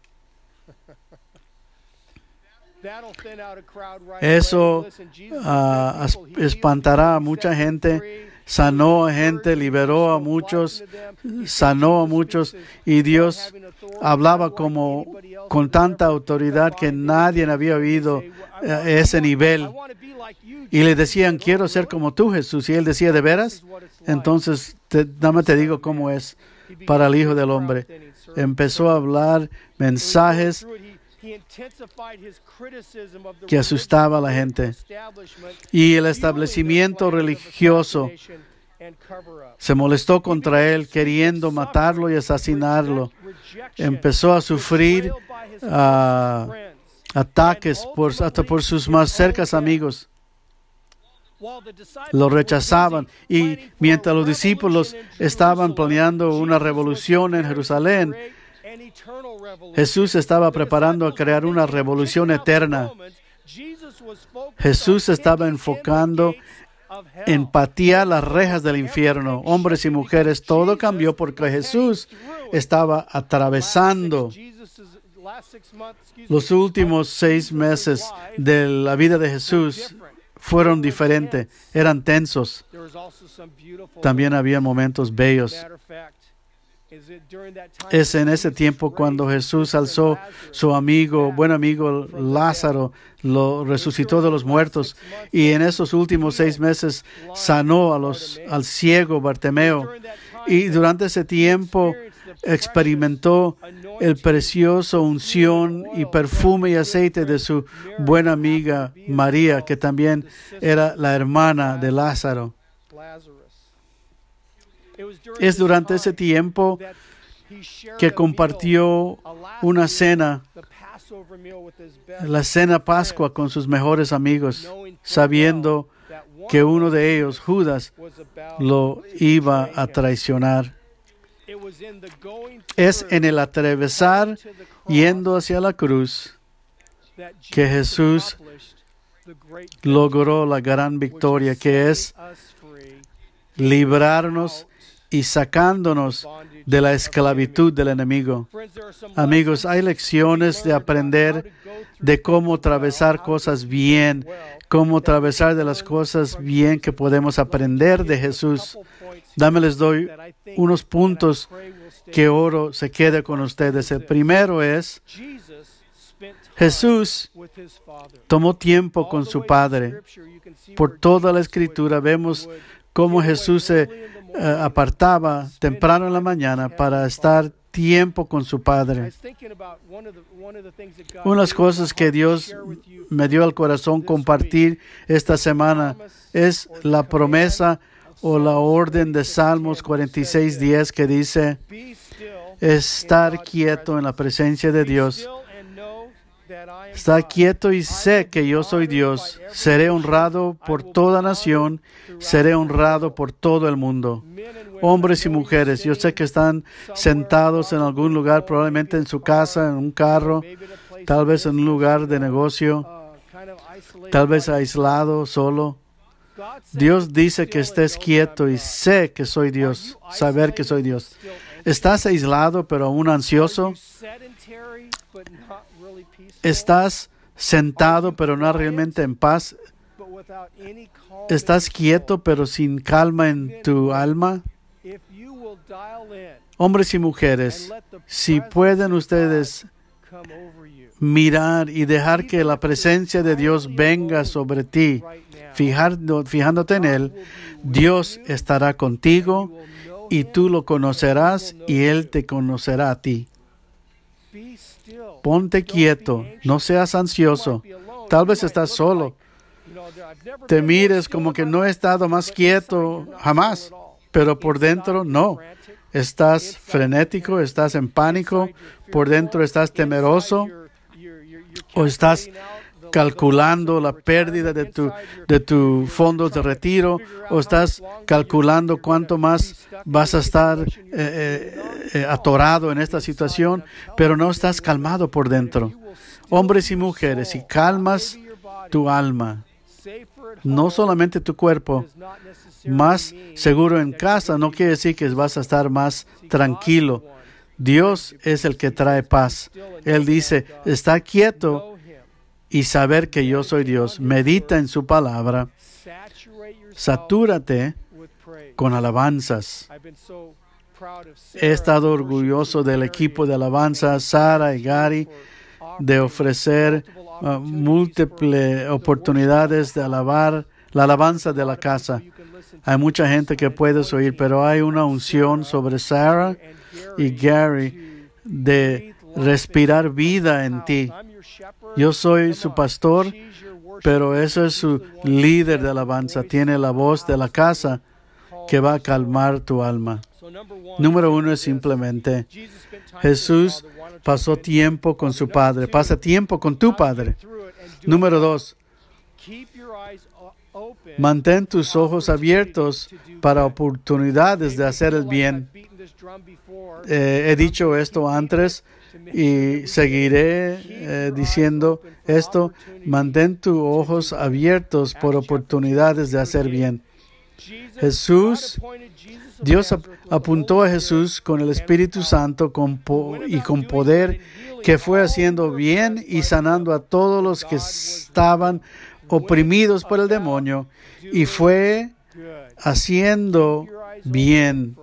Eso uh, espantará a mucha gente. Sanó a gente, liberó a muchos, sanó a muchos, y Dios hablaba como con tanta autoridad que nadie había oído a ese nivel. Y le decían, quiero ser como tú, Jesús. Y él decía, ¿de veras? Entonces, te, nada más te digo cómo es para el Hijo del Hombre. Empezó a hablar mensajes que asustaba a la gente. Y el establecimiento religioso Se molestó contra él, queriendo matarlo y asesinarlo. Empezó a sufrir uh, ataques por, hasta por sus más cercanos amigos. Lo rechazaban. Y mientras los discípulos estaban planeando una revolución en Jerusalén, Jesús estaba preparando a crear una revolución eterna. Jesús estaba enfocando en patear las rejas del infierno. Hombres y mujeres, todo cambió porque Jesús estaba atravesando los últimos seis meses de la vida de Jesús. Fueron diferentes, eran tensos. También había momentos bellos. Es en ese tiempo cuando Jesús alzó su amigo, buen amigo Lázaro, lo resucitó de los muertos, y en esos últimos seis meses sanó a los, al ciego Bartimeo. Y durante ese tiempo experimentó el precioso unción y perfume y aceite de su buena amiga María, que también era la hermana de Lázaro. Es durante ese tiempo que compartió una cena, la cena Pascua, con sus mejores amigos, sabiendo que uno de ellos, Judas, lo iba a traicionar. Es en el atravesar, yendo hacia la cruz, que Jesús logró la gran victoria, que es librarnos y sacándonos de la esclavitud del enemigo. Amigos, hay lecciones de aprender de cómo atravesar cosas bien, cómo atravesar de las cosas bien que podemos aprender de Jesús. Dame, les doy unos puntos que oro se quede con ustedes. El primero es, Jesús tomó tiempo con su Padre. Por toda la Escritura vemos cómo Jesús se uh, apartaba temprano en la mañana para estar tiempo con su Padre. Unas cosas que Dios me dio al corazón compartir esta semana es la promesa o la orden de Salmos cuarenta y seis diez, que dice, estar quieto en la presencia de Dios. Está quieto y sé que yo soy Dios. Seré honrado por toda nación. Seré honrado por todo el mundo. Hombres y mujeres, yo sé que están sentados en algún lugar, probablemente en su casa, en un carro, tal vez en un lugar de negocio, tal vez aislado, solo. Dios dice que estés quieto y sé que soy Dios, saber que soy Dios. ¿Estás aislado pero aún ansioso? ¿Estás sentado pero no realmente en paz? ¿Estás quieto pero sin calma en tu alma? Hombres y mujeres, si pueden ustedes mirar y dejar que la presencia de Dios venga sobre ti, fijando, fijándote en Él, Dios estará contigo y tú lo conocerás y Él te conocerá a ti. Ponte quieto, no seas ansioso. Tal vez estás solo. Te mires como que no he estado más quieto jamás, pero por dentro no. Estás frenético, estás en pánico, por dentro estás temeroso, o estás calculando la pérdida de tu de tus fondos de retiro, o estás calculando cuánto más vas a estar eh, eh, eh, atorado en esta situación, pero no estás calmado por dentro. Hombres y mujeres, si calmas tu alma, no solamente tu cuerpo, más seguro en casa, no quiere decir que vas a estar más tranquilo. Dios es el que trae paz. Él dice, está quieto y saber que yo soy Dios. Medita en su palabra. Satúrate con alabanzas. He estado orgulloso del equipo de alabanza, Sara y Gary, de ofrecer uh, múltiples oportunidades de alabar la alabanza de la casa. Hay mucha gente que puedes oír, pero hay una unción sobre Sara y Gary de respirar vida en ti. Yo soy su pastor, pero eso es su líder de alabanza. Tiene la voz de la casa que va a calmar tu alma. Número uno es simplemente, Jesús pasó tiempo con su Padre. Pasa tiempo con tu Padre. Número dos, mantén tus ojos abiertos para oportunidades de hacer el bien. Eh, he dicho esto antes y seguiré eh, diciendo esto. Mantén tus ojos abiertos por oportunidades de hacer bien. Jesús, Dios ap- apuntó a Jesús con el Espíritu Santo con po- y con poder, que fue haciendo bien y sanando a todos los que estaban oprimidos por el demonio, y fue haciendo bien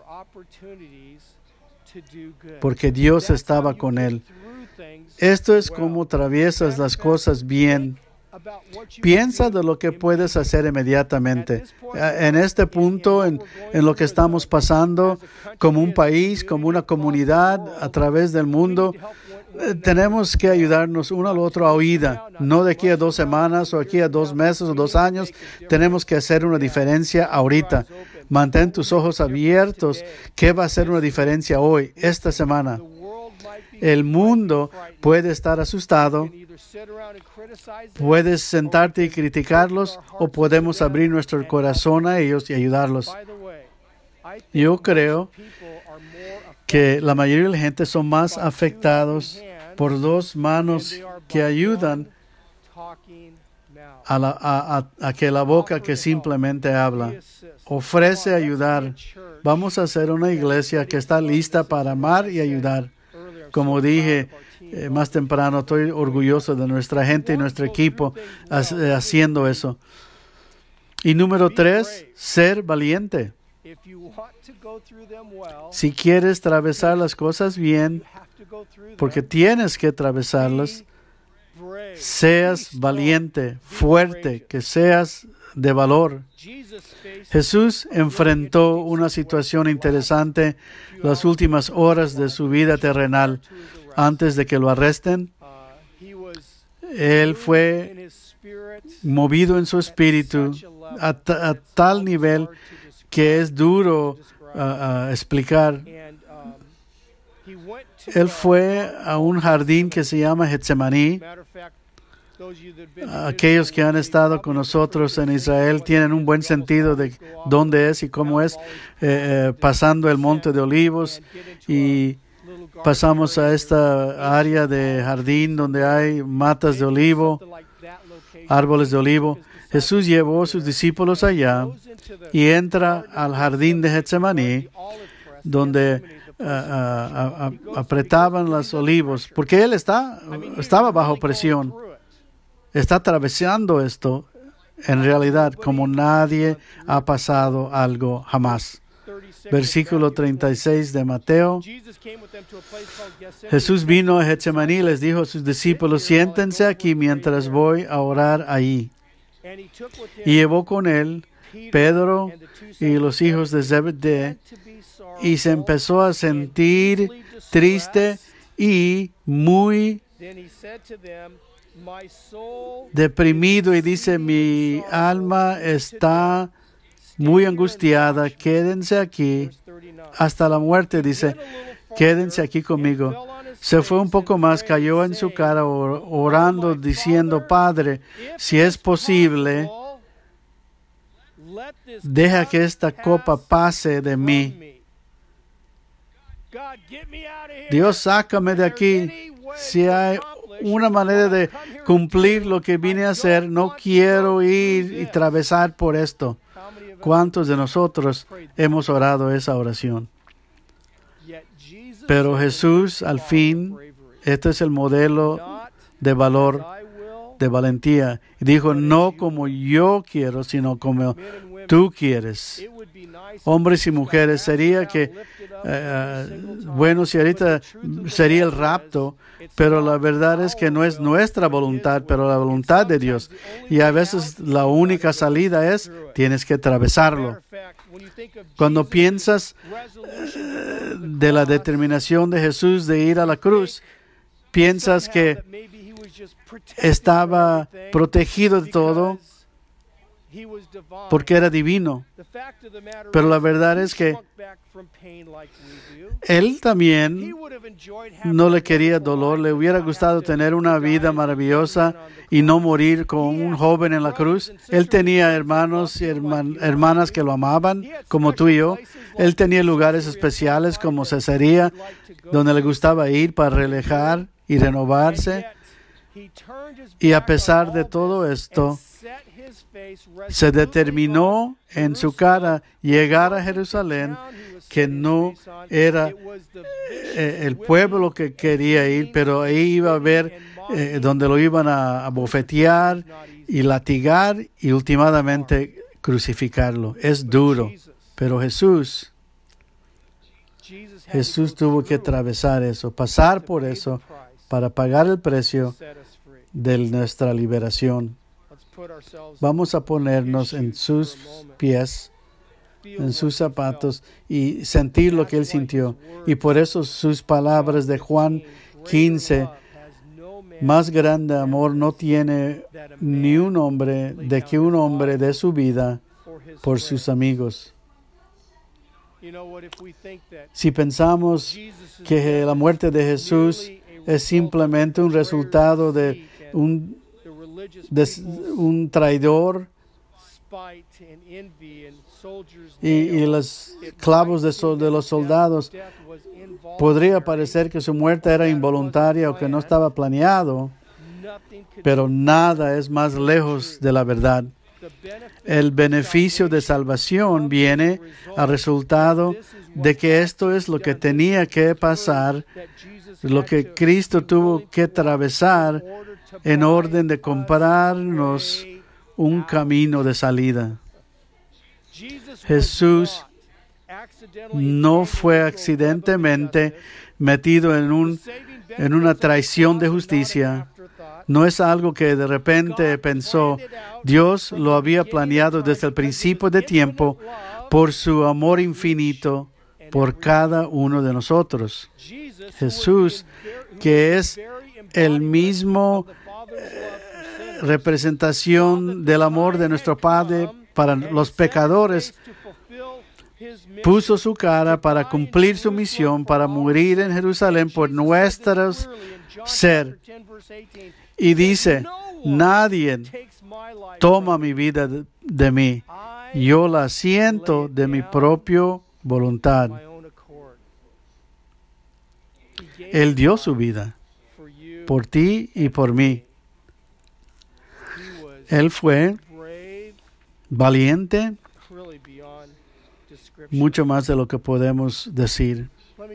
porque Dios estaba con él. Esto es como atraviesas las cosas bien. Piensa de lo que puedes hacer inmediatamente. En este punto, en, en lo que estamos pasando como un país, como una comunidad a través del mundo, eh, tenemos que ayudarnos uno al otro a oída. No de aquí a dos semanas o aquí a dos meses o dos años. Tenemos que hacer una diferencia ahorita. Mantén tus ojos abiertos. ¿Qué va a hacer una diferencia hoy, esta semana? El mundo puede estar asustado. Puedes sentarte y criticarlos, o podemos abrir nuestro corazón a ellos y ayudarlos. Yo creo que la mayoría de la gente son más afectados por dos manos que ayudan a, la, a, a, a que la boca que simplemente habla. Ofrece ayudar. Vamos a hacer una iglesia que está lista para amar y ayudar. Como dije eh, más temprano, estoy orgulloso de nuestra gente y nuestro equipo ha- haciendo eso. Y número tres, ser valiente. Si quieres atravesar las cosas bien, porque tienes que atravesarlas, seas valiente, fuerte, que seas de valor. Jesús enfrentó una situación interesante las últimas horas de su vida terrenal antes de que lo arresten. Él fue movido en su espíritu a, ta- a tal nivel que es duro uh, uh, explicar. Él fue a un jardín que se llama Getsemaní. Aquellos que han estado con nosotros en Israel tienen un buen sentido de dónde es y cómo es, eh, eh, pasando el Monte de Olivos, y pasamos a esta área de jardín donde hay matas de olivo, árboles de olivo. Jesús llevó a sus discípulos allá y entra al jardín de Getsemaní, donde uh, uh, uh, uh, apretaban los olivos, porque él está, estaba bajo presión. Está atravesando esto en realidad como nadie ha pasado algo jamás. Versículo treinta y seis de Mateo. Jesús vino a Getsemaní y les dijo a sus discípulos: siéntense aquí mientras voy a orar ahí. Y llevó con él Pedro y los hijos de Zebedeo, y se empezó a sentir triste y muy deprimido, y dice: mi alma está muy angustiada, quédense aquí hasta la muerte. Dice: quédense aquí conmigo. Se fue un poco más, cayó en su cara or- orando, diciendo: Padre, si es posible, deja que esta copa pase de mí. Dios, sácame de aquí. Si hay una manera de cumplir lo que vine a hacer, no quiero ir y atravesar por esto. ¿Cuántos de nosotros hemos orado esa oración? Pero Jesús, al fin, este es el modelo de valor, de valentía. Dijo: no como yo quiero, sino como tú quieres. Hombres y mujeres, sería que, eh, bueno, si ahorita sería el rapto, pero la verdad es que no es nuestra voluntad, pero la voluntad de Dios. Y a veces la única salida es, tienes que atravesarlo. Cuando piensas eh, de la determinación de Jesús de ir a la cruz, piensas que estaba protegido de todo porque era divino. Pero la verdad es que Él también no le quería dolor. Le hubiera gustado tener una vida maravillosa y no morir como un joven en la cruz. Él tenía hermanos y herman- hermanas que lo amaban, como tú y yo. Él tenía lugares especiales como Cesarea, donde le gustaba ir para relajar y renovarse. Y a pesar de todo esto, se determinó en su cara llegar a Jerusalén, que no era eh, el pueblo que quería ir, pero ahí iba a ver eh, donde lo iban a, a bofetear y latigar y últimamente crucificarlo. Es duro, pero Jesús, Jesús tuvo que atravesar eso, pasar por eso para pagar el precio de nuestra liberación. Vamos a ponernos en sus pies, en sus zapatos y sentir lo que Él sintió. Y por eso sus palabras de Juan quince, más grande amor no tiene ni un hombre de que un hombre dé su vida por sus amigos. Si pensamos que la muerte de Jesús es simplemente un resultado de un, de un traidor y, y los clavos de, sol, de los soldados, podría parecer que su muerte era involuntaria o que no estaba planeado, pero nada es más lejos de la verdad. El beneficio de salvación viene a resultado de que esto es lo que tenía que pasar, lo que Cristo tuvo que atravesar en orden de comprarnos un camino de salida. Jesús no fue accidentalmente metido en, un, en una traición de justicia. No es algo que de repente pensó. Dios lo había planeado desde el principio de tiempo por su amor infinito por cada uno de nosotros. Jesús, que es el mismo eh, representación del amor de nuestro Padre para los pecadores, puso su cara para cumplir su misión, para morir en Jerusalén por nuestros ser. Y dice, nadie toma mi vida de, de mí. Yo la siento de mi propia voluntad. Él dio su vida por ti y por mí. Él fue valiente, mucho más de lo que podemos decir.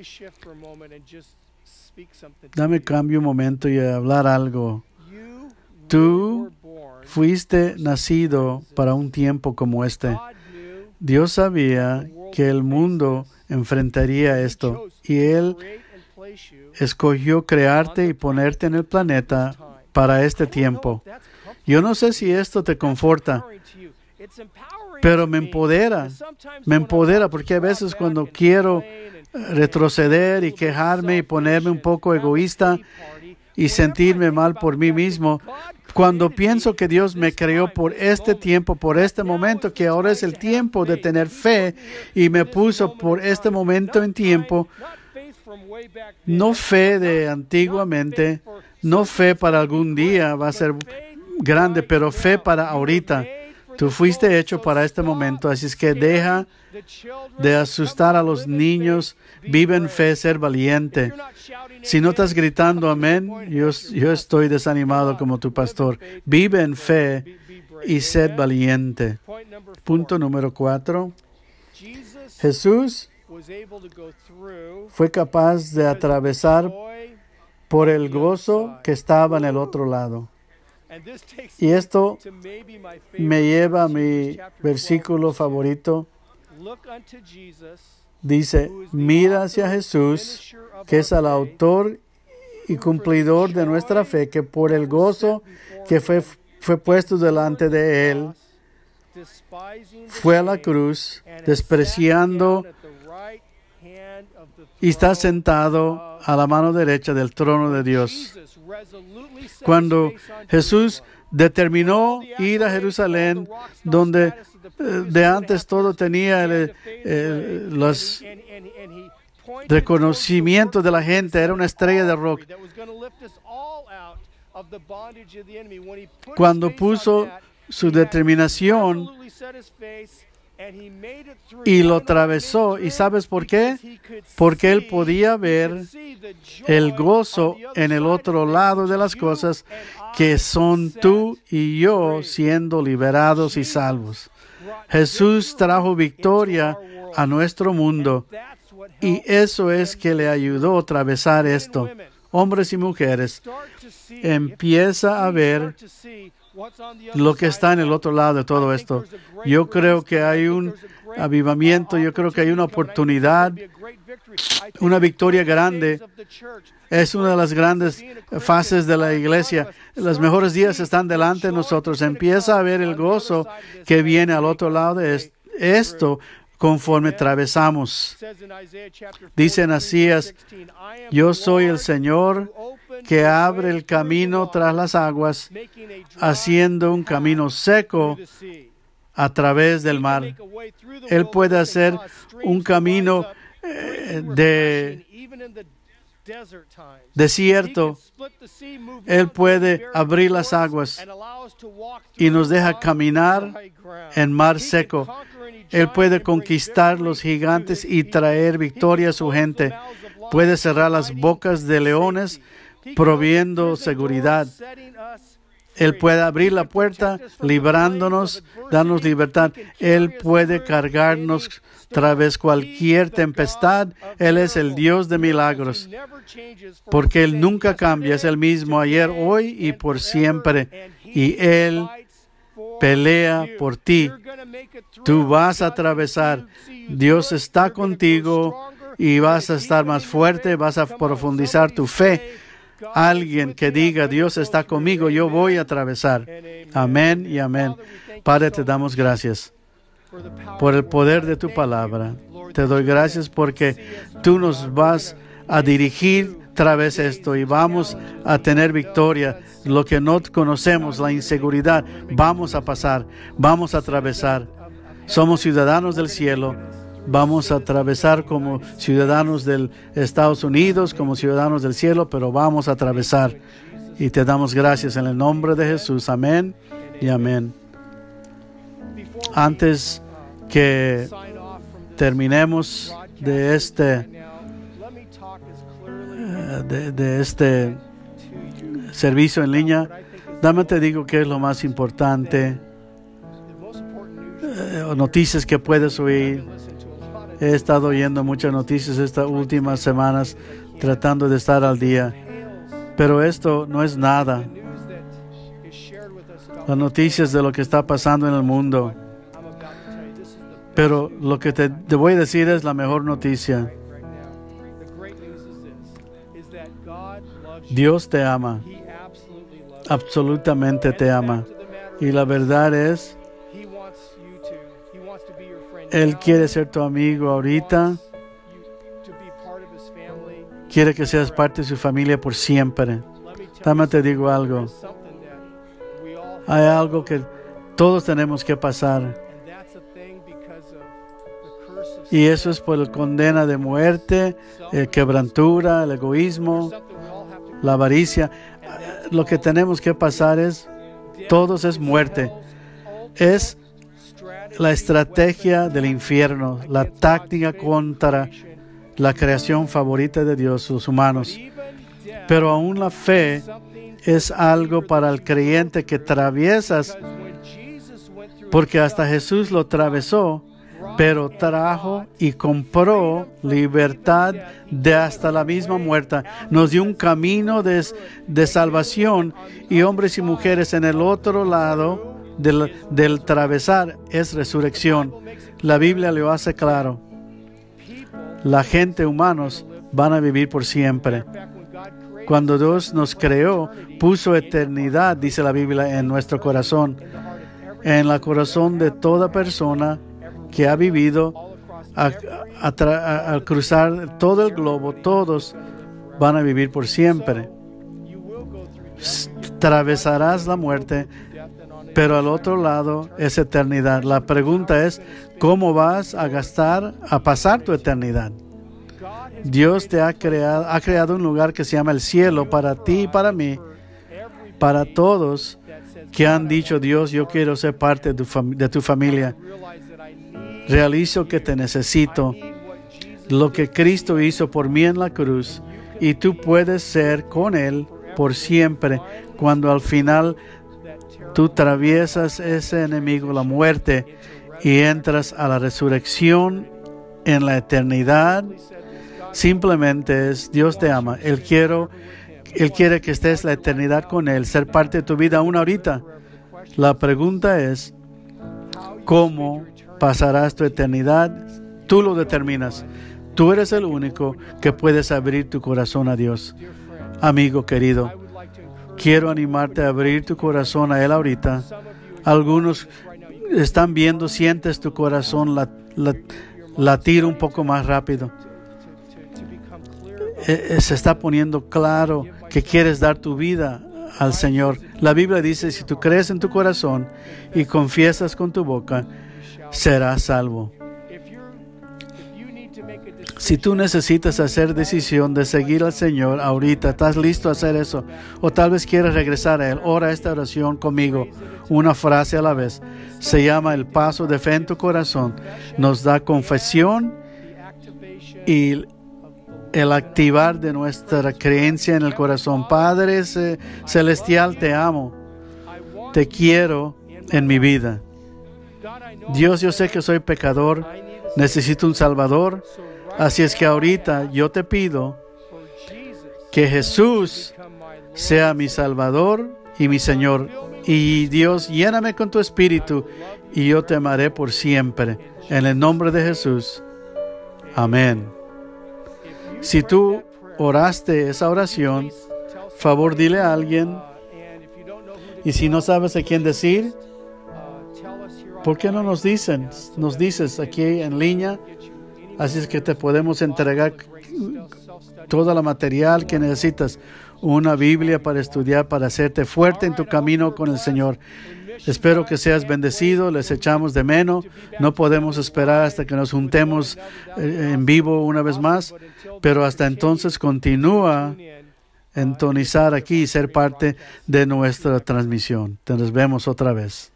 Dame cambio un momento y hablar algo. Tú fuiste nacido para un tiempo como este. Dios sabía que el mundo enfrentaría esto y Él escogió crearte y ponerte en el planeta para este tiempo. Yo no sé si esto te conforta, pero me empodera. Me empodera porque a veces cuando quiero retroceder y quejarme y ponerme un poco egoísta y sentirme mal por mí mismo, cuando pienso que Dios me creó por este tiempo, por este momento, que ahora es el tiempo de tener fe y me puso por este momento en tiempo, no fe de antiguamente, no fe para algún día va a ser grande, pero fe para ahorita. Tú fuiste hecho para este momento, así es que deja de asustar a los niños, vive en fe, ser valiente. Si no estás gritando amén, yo, yo estoy desanimado como tu pastor. Vive en fe y ser valiente. Punto número cuatro. Jesús fue capaz de atravesar por el gozo que estaba en el otro lado. Y esto me lleva a mi versículo favorito. Dice, mira hacia Jesús, que es el autor y cumplidor de nuestra fe, que por el gozo que fue, fue puesto delante de Él, fue a la cruz, despreciando y está sentado a la mano derecha del trono de Dios. Cuando Jesús determinó ir a Jerusalén, donde eh, de antes todo tenía el, eh, los reconocimientos de la gente, era una estrella de rock. Cuando puso su determinación y lo atravesó, ¿y sabes por qué? Porque él podía ver el gozo en el otro lado de las cosas, que son tú y yo siendo liberados y salvos. Jesús trajo victoria a nuestro mundo, y eso es que le ayudó a atravesar esto. Hombres y mujeres, empieza a ver lo que está en el otro lado de todo esto. Yo creo que hay un avivamiento, yo creo que hay una oportunidad, una victoria grande. Es una de las grandes fases de la iglesia. Los mejores días están delante de nosotros. Empieza a ver el gozo que viene al otro lado de esto conforme atravesamos. Dice en Isaías, yo soy el Señor que abre el camino tras las aguas, haciendo un camino seco a través del mar. Él puede hacer un camino eh, de desierto. Él puede abrir las aguas y nos deja caminar en mar seco. Él puede conquistar los gigantes y traer victoria a su gente. Puede cerrar las bocas de leones, proviendo seguridad. Él puede abrir la puerta, librándonos, darnos libertad. Él puede cargarnos través cualquier tempestad. Él es el Dios de milagros, porque Él nunca cambia. Es el mismo ayer, hoy y por siempre. Y Él pelea por ti. Tú vas a atravesar. Dios está contigo y vas a estar más fuerte, vas a profundizar tu fe. Alguien que diga, Dios está conmigo, yo voy a atravesar. Amén y amén. Padre, te damos gracias por el poder de tu palabra. Te doy gracias porque tú nos vas a dirigir a través de esto y vamos a tener victoria. Lo que no conocemos, la inseguridad, vamos a pasar, vamos a atravesar. Somos ciudadanos del cielo. Vamos a atravesar como ciudadanos de Estados Unidos, como ciudadanos del cielo, pero vamos a atravesar. Y te damos gracias en el nombre de Jesús. Amén y amén. Antes que terminemos de este, de, de este servicio en línea, dame te digo que es lo más importante, eh, noticias que puedes oír. He estado oyendo muchas noticias estas últimas semanas, tratando de estar al día. Pero esto no es nada. Las noticias de lo que está pasando en el mundo. Pero lo que te, te voy a decir es la mejor noticia. Dios te ama. Absolutamente te ama. Y la verdad es, Él quiere ser tu amigo ahorita. Quiere que seas parte de su familia por siempre. Dame te digo algo. Hay algo que todos tenemos que pasar. Y eso es por la condena de muerte, el quebrantura, el egoísmo, la avaricia. Lo que tenemos que pasar es, todos es muerte. Es la estrategia del infierno, la táctica contra la creación favorita de Dios, los humanos. Pero aún la fe es algo para el creyente que atraviesas, porque hasta Jesús lo atravesó, pero trajo y compró libertad de hasta la misma muerte. Nos dio un camino de, de salvación, y hombres y mujeres en el otro lado Del, del atravesar es resurrección. La Biblia lo hace claro. La gente, humanos, van a vivir por siempre. Cuando Dios nos creó, puso eternidad, dice la Biblia, en nuestro corazón. En el corazón de toda persona que ha vivido a, a, a, al cruzar todo el globo, todos van a vivir por siempre. Atravesarás la muerte, pero al otro lado es eternidad. La pregunta es, ¿cómo vas a gastar, a pasar tu eternidad? Dios te ha creado, ha creado un lugar que se llama el cielo para ti y para mí, para todos que han dicho, Dios, yo quiero ser parte de tu, fam- de tu familia. Realizo que te necesito, lo que Cristo hizo por mí en la cruz, y tú puedes ser con Él por siempre, cuando al final tú atraviesas ese enemigo, la muerte, y entras a la resurrección en la eternidad. Simplemente es, Dios te ama. Él, quiero, Él quiere que estés la eternidad con Él, ser parte de tu vida aún ahorita. La pregunta es, ¿cómo pasarás tu eternidad? Tú lo determinas. Tú eres el único que puedes abrir tu corazón a Dios. Amigo querido, quiero animarte a abrir tu corazón a Él ahorita. Algunos están viendo, sientes tu corazón lat, lat, latir un poco más rápido. Eh, se está poniendo claro que quieres dar tu vida al Señor. La Biblia dice, si tú crees en tu corazón y confiesas con tu boca, serás salvo. Si tú necesitas hacer decisión de seguir al Señor ahorita, ¿estás listo a hacer eso? O tal vez quieres regresar a Él. Ora esta oración conmigo, una frase a la vez. Se llama el paso de fe en tu corazón. Nos da confesión y el activar de nuestra creencia en el corazón. Padre Celestial, te amo. Te quiero en mi vida. Dios, yo sé que soy pecador. Necesito un Salvador. Así es que ahorita yo te pido que Jesús sea mi Salvador y mi Señor. Y Dios, lléname con tu Espíritu y yo te amaré por siempre. En el nombre de Jesús. Amén. Si tú oraste esa oración, favor dile a alguien. Y si no sabes a quién decir, ¿por qué no nos dicen? Nos dices aquí en línea. Así es que te podemos entregar todo el material que necesitas. Una Biblia para estudiar, para hacerte fuerte en tu camino con el Señor. Espero que seas bendecido. Les echamos de menos. No podemos esperar hasta que nos juntemos en vivo una vez más. Pero hasta entonces continúa entonizar aquí y ser parte de nuestra transmisión. Te nos vemos otra vez.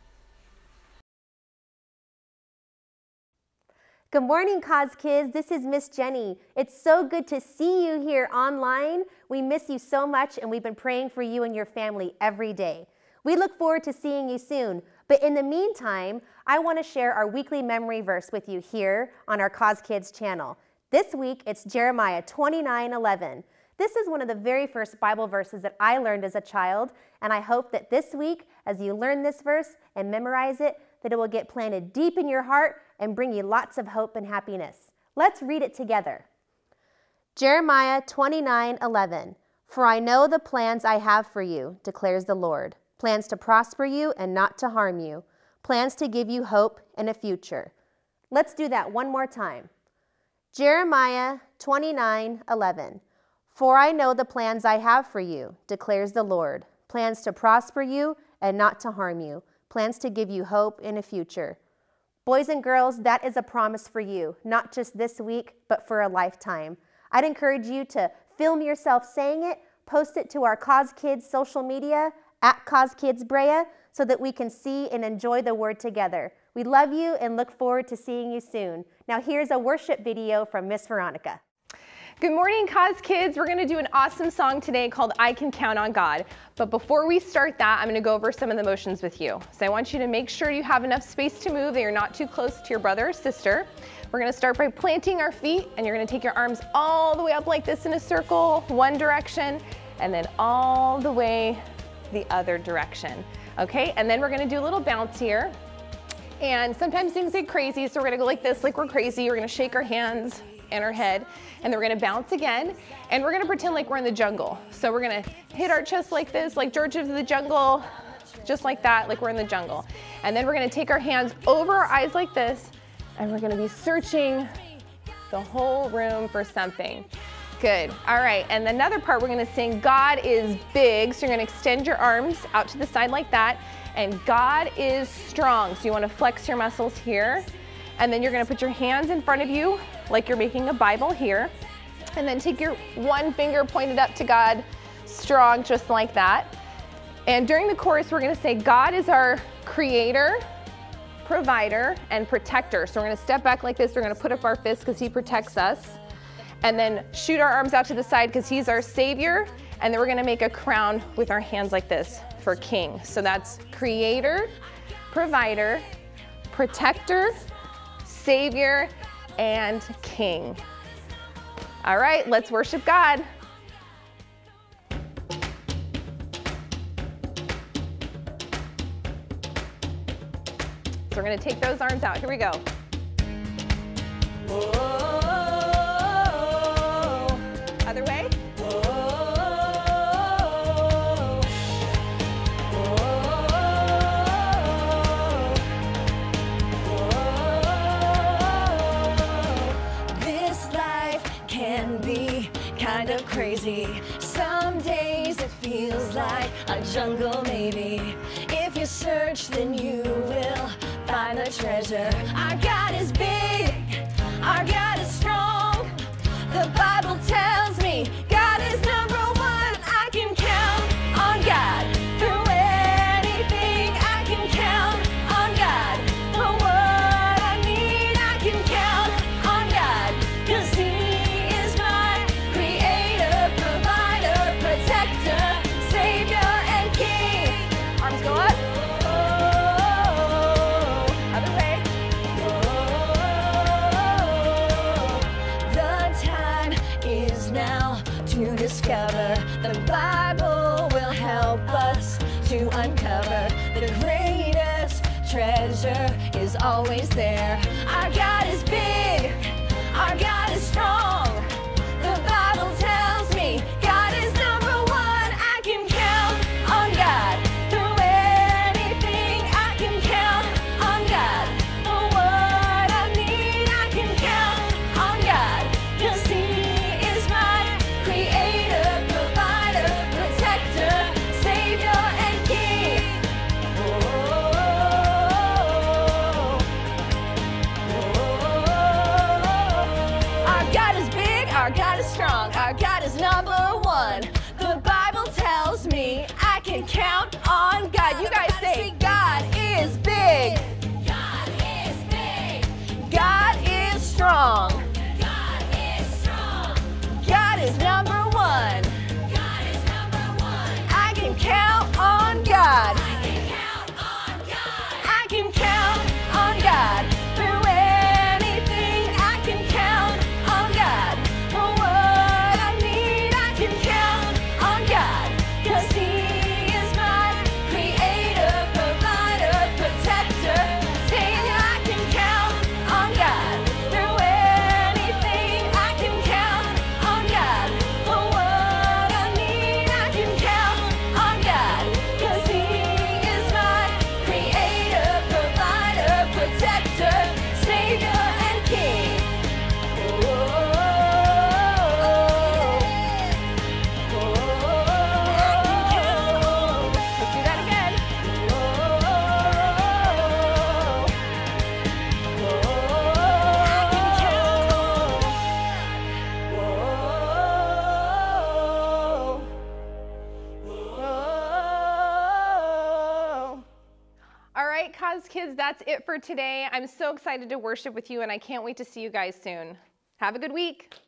Good morning, Cause Kids. This is Miss Jenny. It's so good to see you here online. We miss you so much, and we've been praying for you and your family every day. We look forward to seeing you soon. But in the meantime, I want to share our weekly memory verse with you here on our Cause Kids channel. This week, it's Jeremiah twenty-nine eleven. This is one of the very first Bible verses that I learned as a child, and I hope that this week, as you learn this verse and memorize it, that it will get planted deep in your heart and bring you lots of hope and happiness. Let's read it together. Jeremiah twenty-nine eleven. For I know the plans I have for you, declares the Lord. Plans to prosper you and not to harm you. Plans to give you hope and a future. Let's do that one more time. Jeremiah twenty-nine eleven. For I know the plans I have for you, declares the Lord. Plans to prosper you and not to harm you. Plans to give you hope and a future. Boys and girls, that is a promise for you, not just this week, but for a lifetime. I'd encourage you to film yourself saying it, post it to our Cause Kids social media, at Cause Kids Brea, so that we can see and enjoy the word together. We love you and look forward to seeing you soon. Now here's a worship video from Miss Veronica. Good morning, Cause Kids. We're going to do an awesome song today called I Can Count on God. But before we start that, I'm going to go over some of the motions with you. So I want you to make sure you have enough space to move, that you're not too close to your brother or sister. We're going to start by planting our feet, and you're going to take your arms all the way up like this in a circle, one direction, and then all the way the other direction. Okay, and then we're going to do a little bounce here. And sometimes things get crazy, so we're going to go like this, like we're crazy. We're going to shake our hands and our head, and then we're gonna bounce again, and we're gonna pretend like we're in the jungle. So we're gonna hit our chest like this, like George of the Jungle, just like that, like we're in the jungle. And then we're gonna take our hands over our eyes like this, and we're gonna be searching the whole room for something. Good. All right, and another part we're going to sing, God is big. So you're going to extend your arms out to the side like that. And God is strong. So you want to flex your muscles here. And then you're going to put your hands in front of you like you're making a Bible here. And then take your one finger pointed up to God, strong, just like that. And during the chorus, we're going to say, God is our creator, provider, and protector. So we're going to step back like this. We're going to put up our fists because he protects us. And then shoot our arms out to the side because he's our savior. And then we're going to make a crown with our hands like this for king. So that's creator, provider, protector, savior, and king. All right, let's worship God. So we're going to take those arms out. Here we go. Whoa. Other way. Whoa. Whoa. Whoa. This life can be kind of crazy. Some days it feels like a jungle maybe. If you search, then you will find the treasure. Our God is big, our God is strong. The Bible tells me God is number one. I can count on God through anything. I can count on God for what I need. I can count on God, cause He is my creator, provider, protector, savior, and king. Arms go up. To discover the Bible will help us to uncover the greatest treasure is always there. Our God is big, our God is strong. The Bible tells me God is number one. I can count on God through anything. I can count on God for what I need. I can count on God, cause He is my creator, provider, protector, savior, and king. Oh, oh, oh. Our God is big, our God is strong, our God is number one. The Bible tells me I can count on God. You guys say, God is big. God is big. God is strong. God is strong. God is number one. God is number one. I can count on God. I can count on God. I can count on God through anything. I can count on God for what I need. I can count on God, cause He is my creator, provider, protector, savior. I can count on God through anything. I can count on God for what I need. I can count on God, cause He is my creator, provider, protector, savior, and king. Oh, oh, oh, oh. Let's do that again. Oh, oh, oh. All right, Cause Kids, that's it for today. I'm so excited to worship with you, and I can't wait to see you guys soon. Have a good week.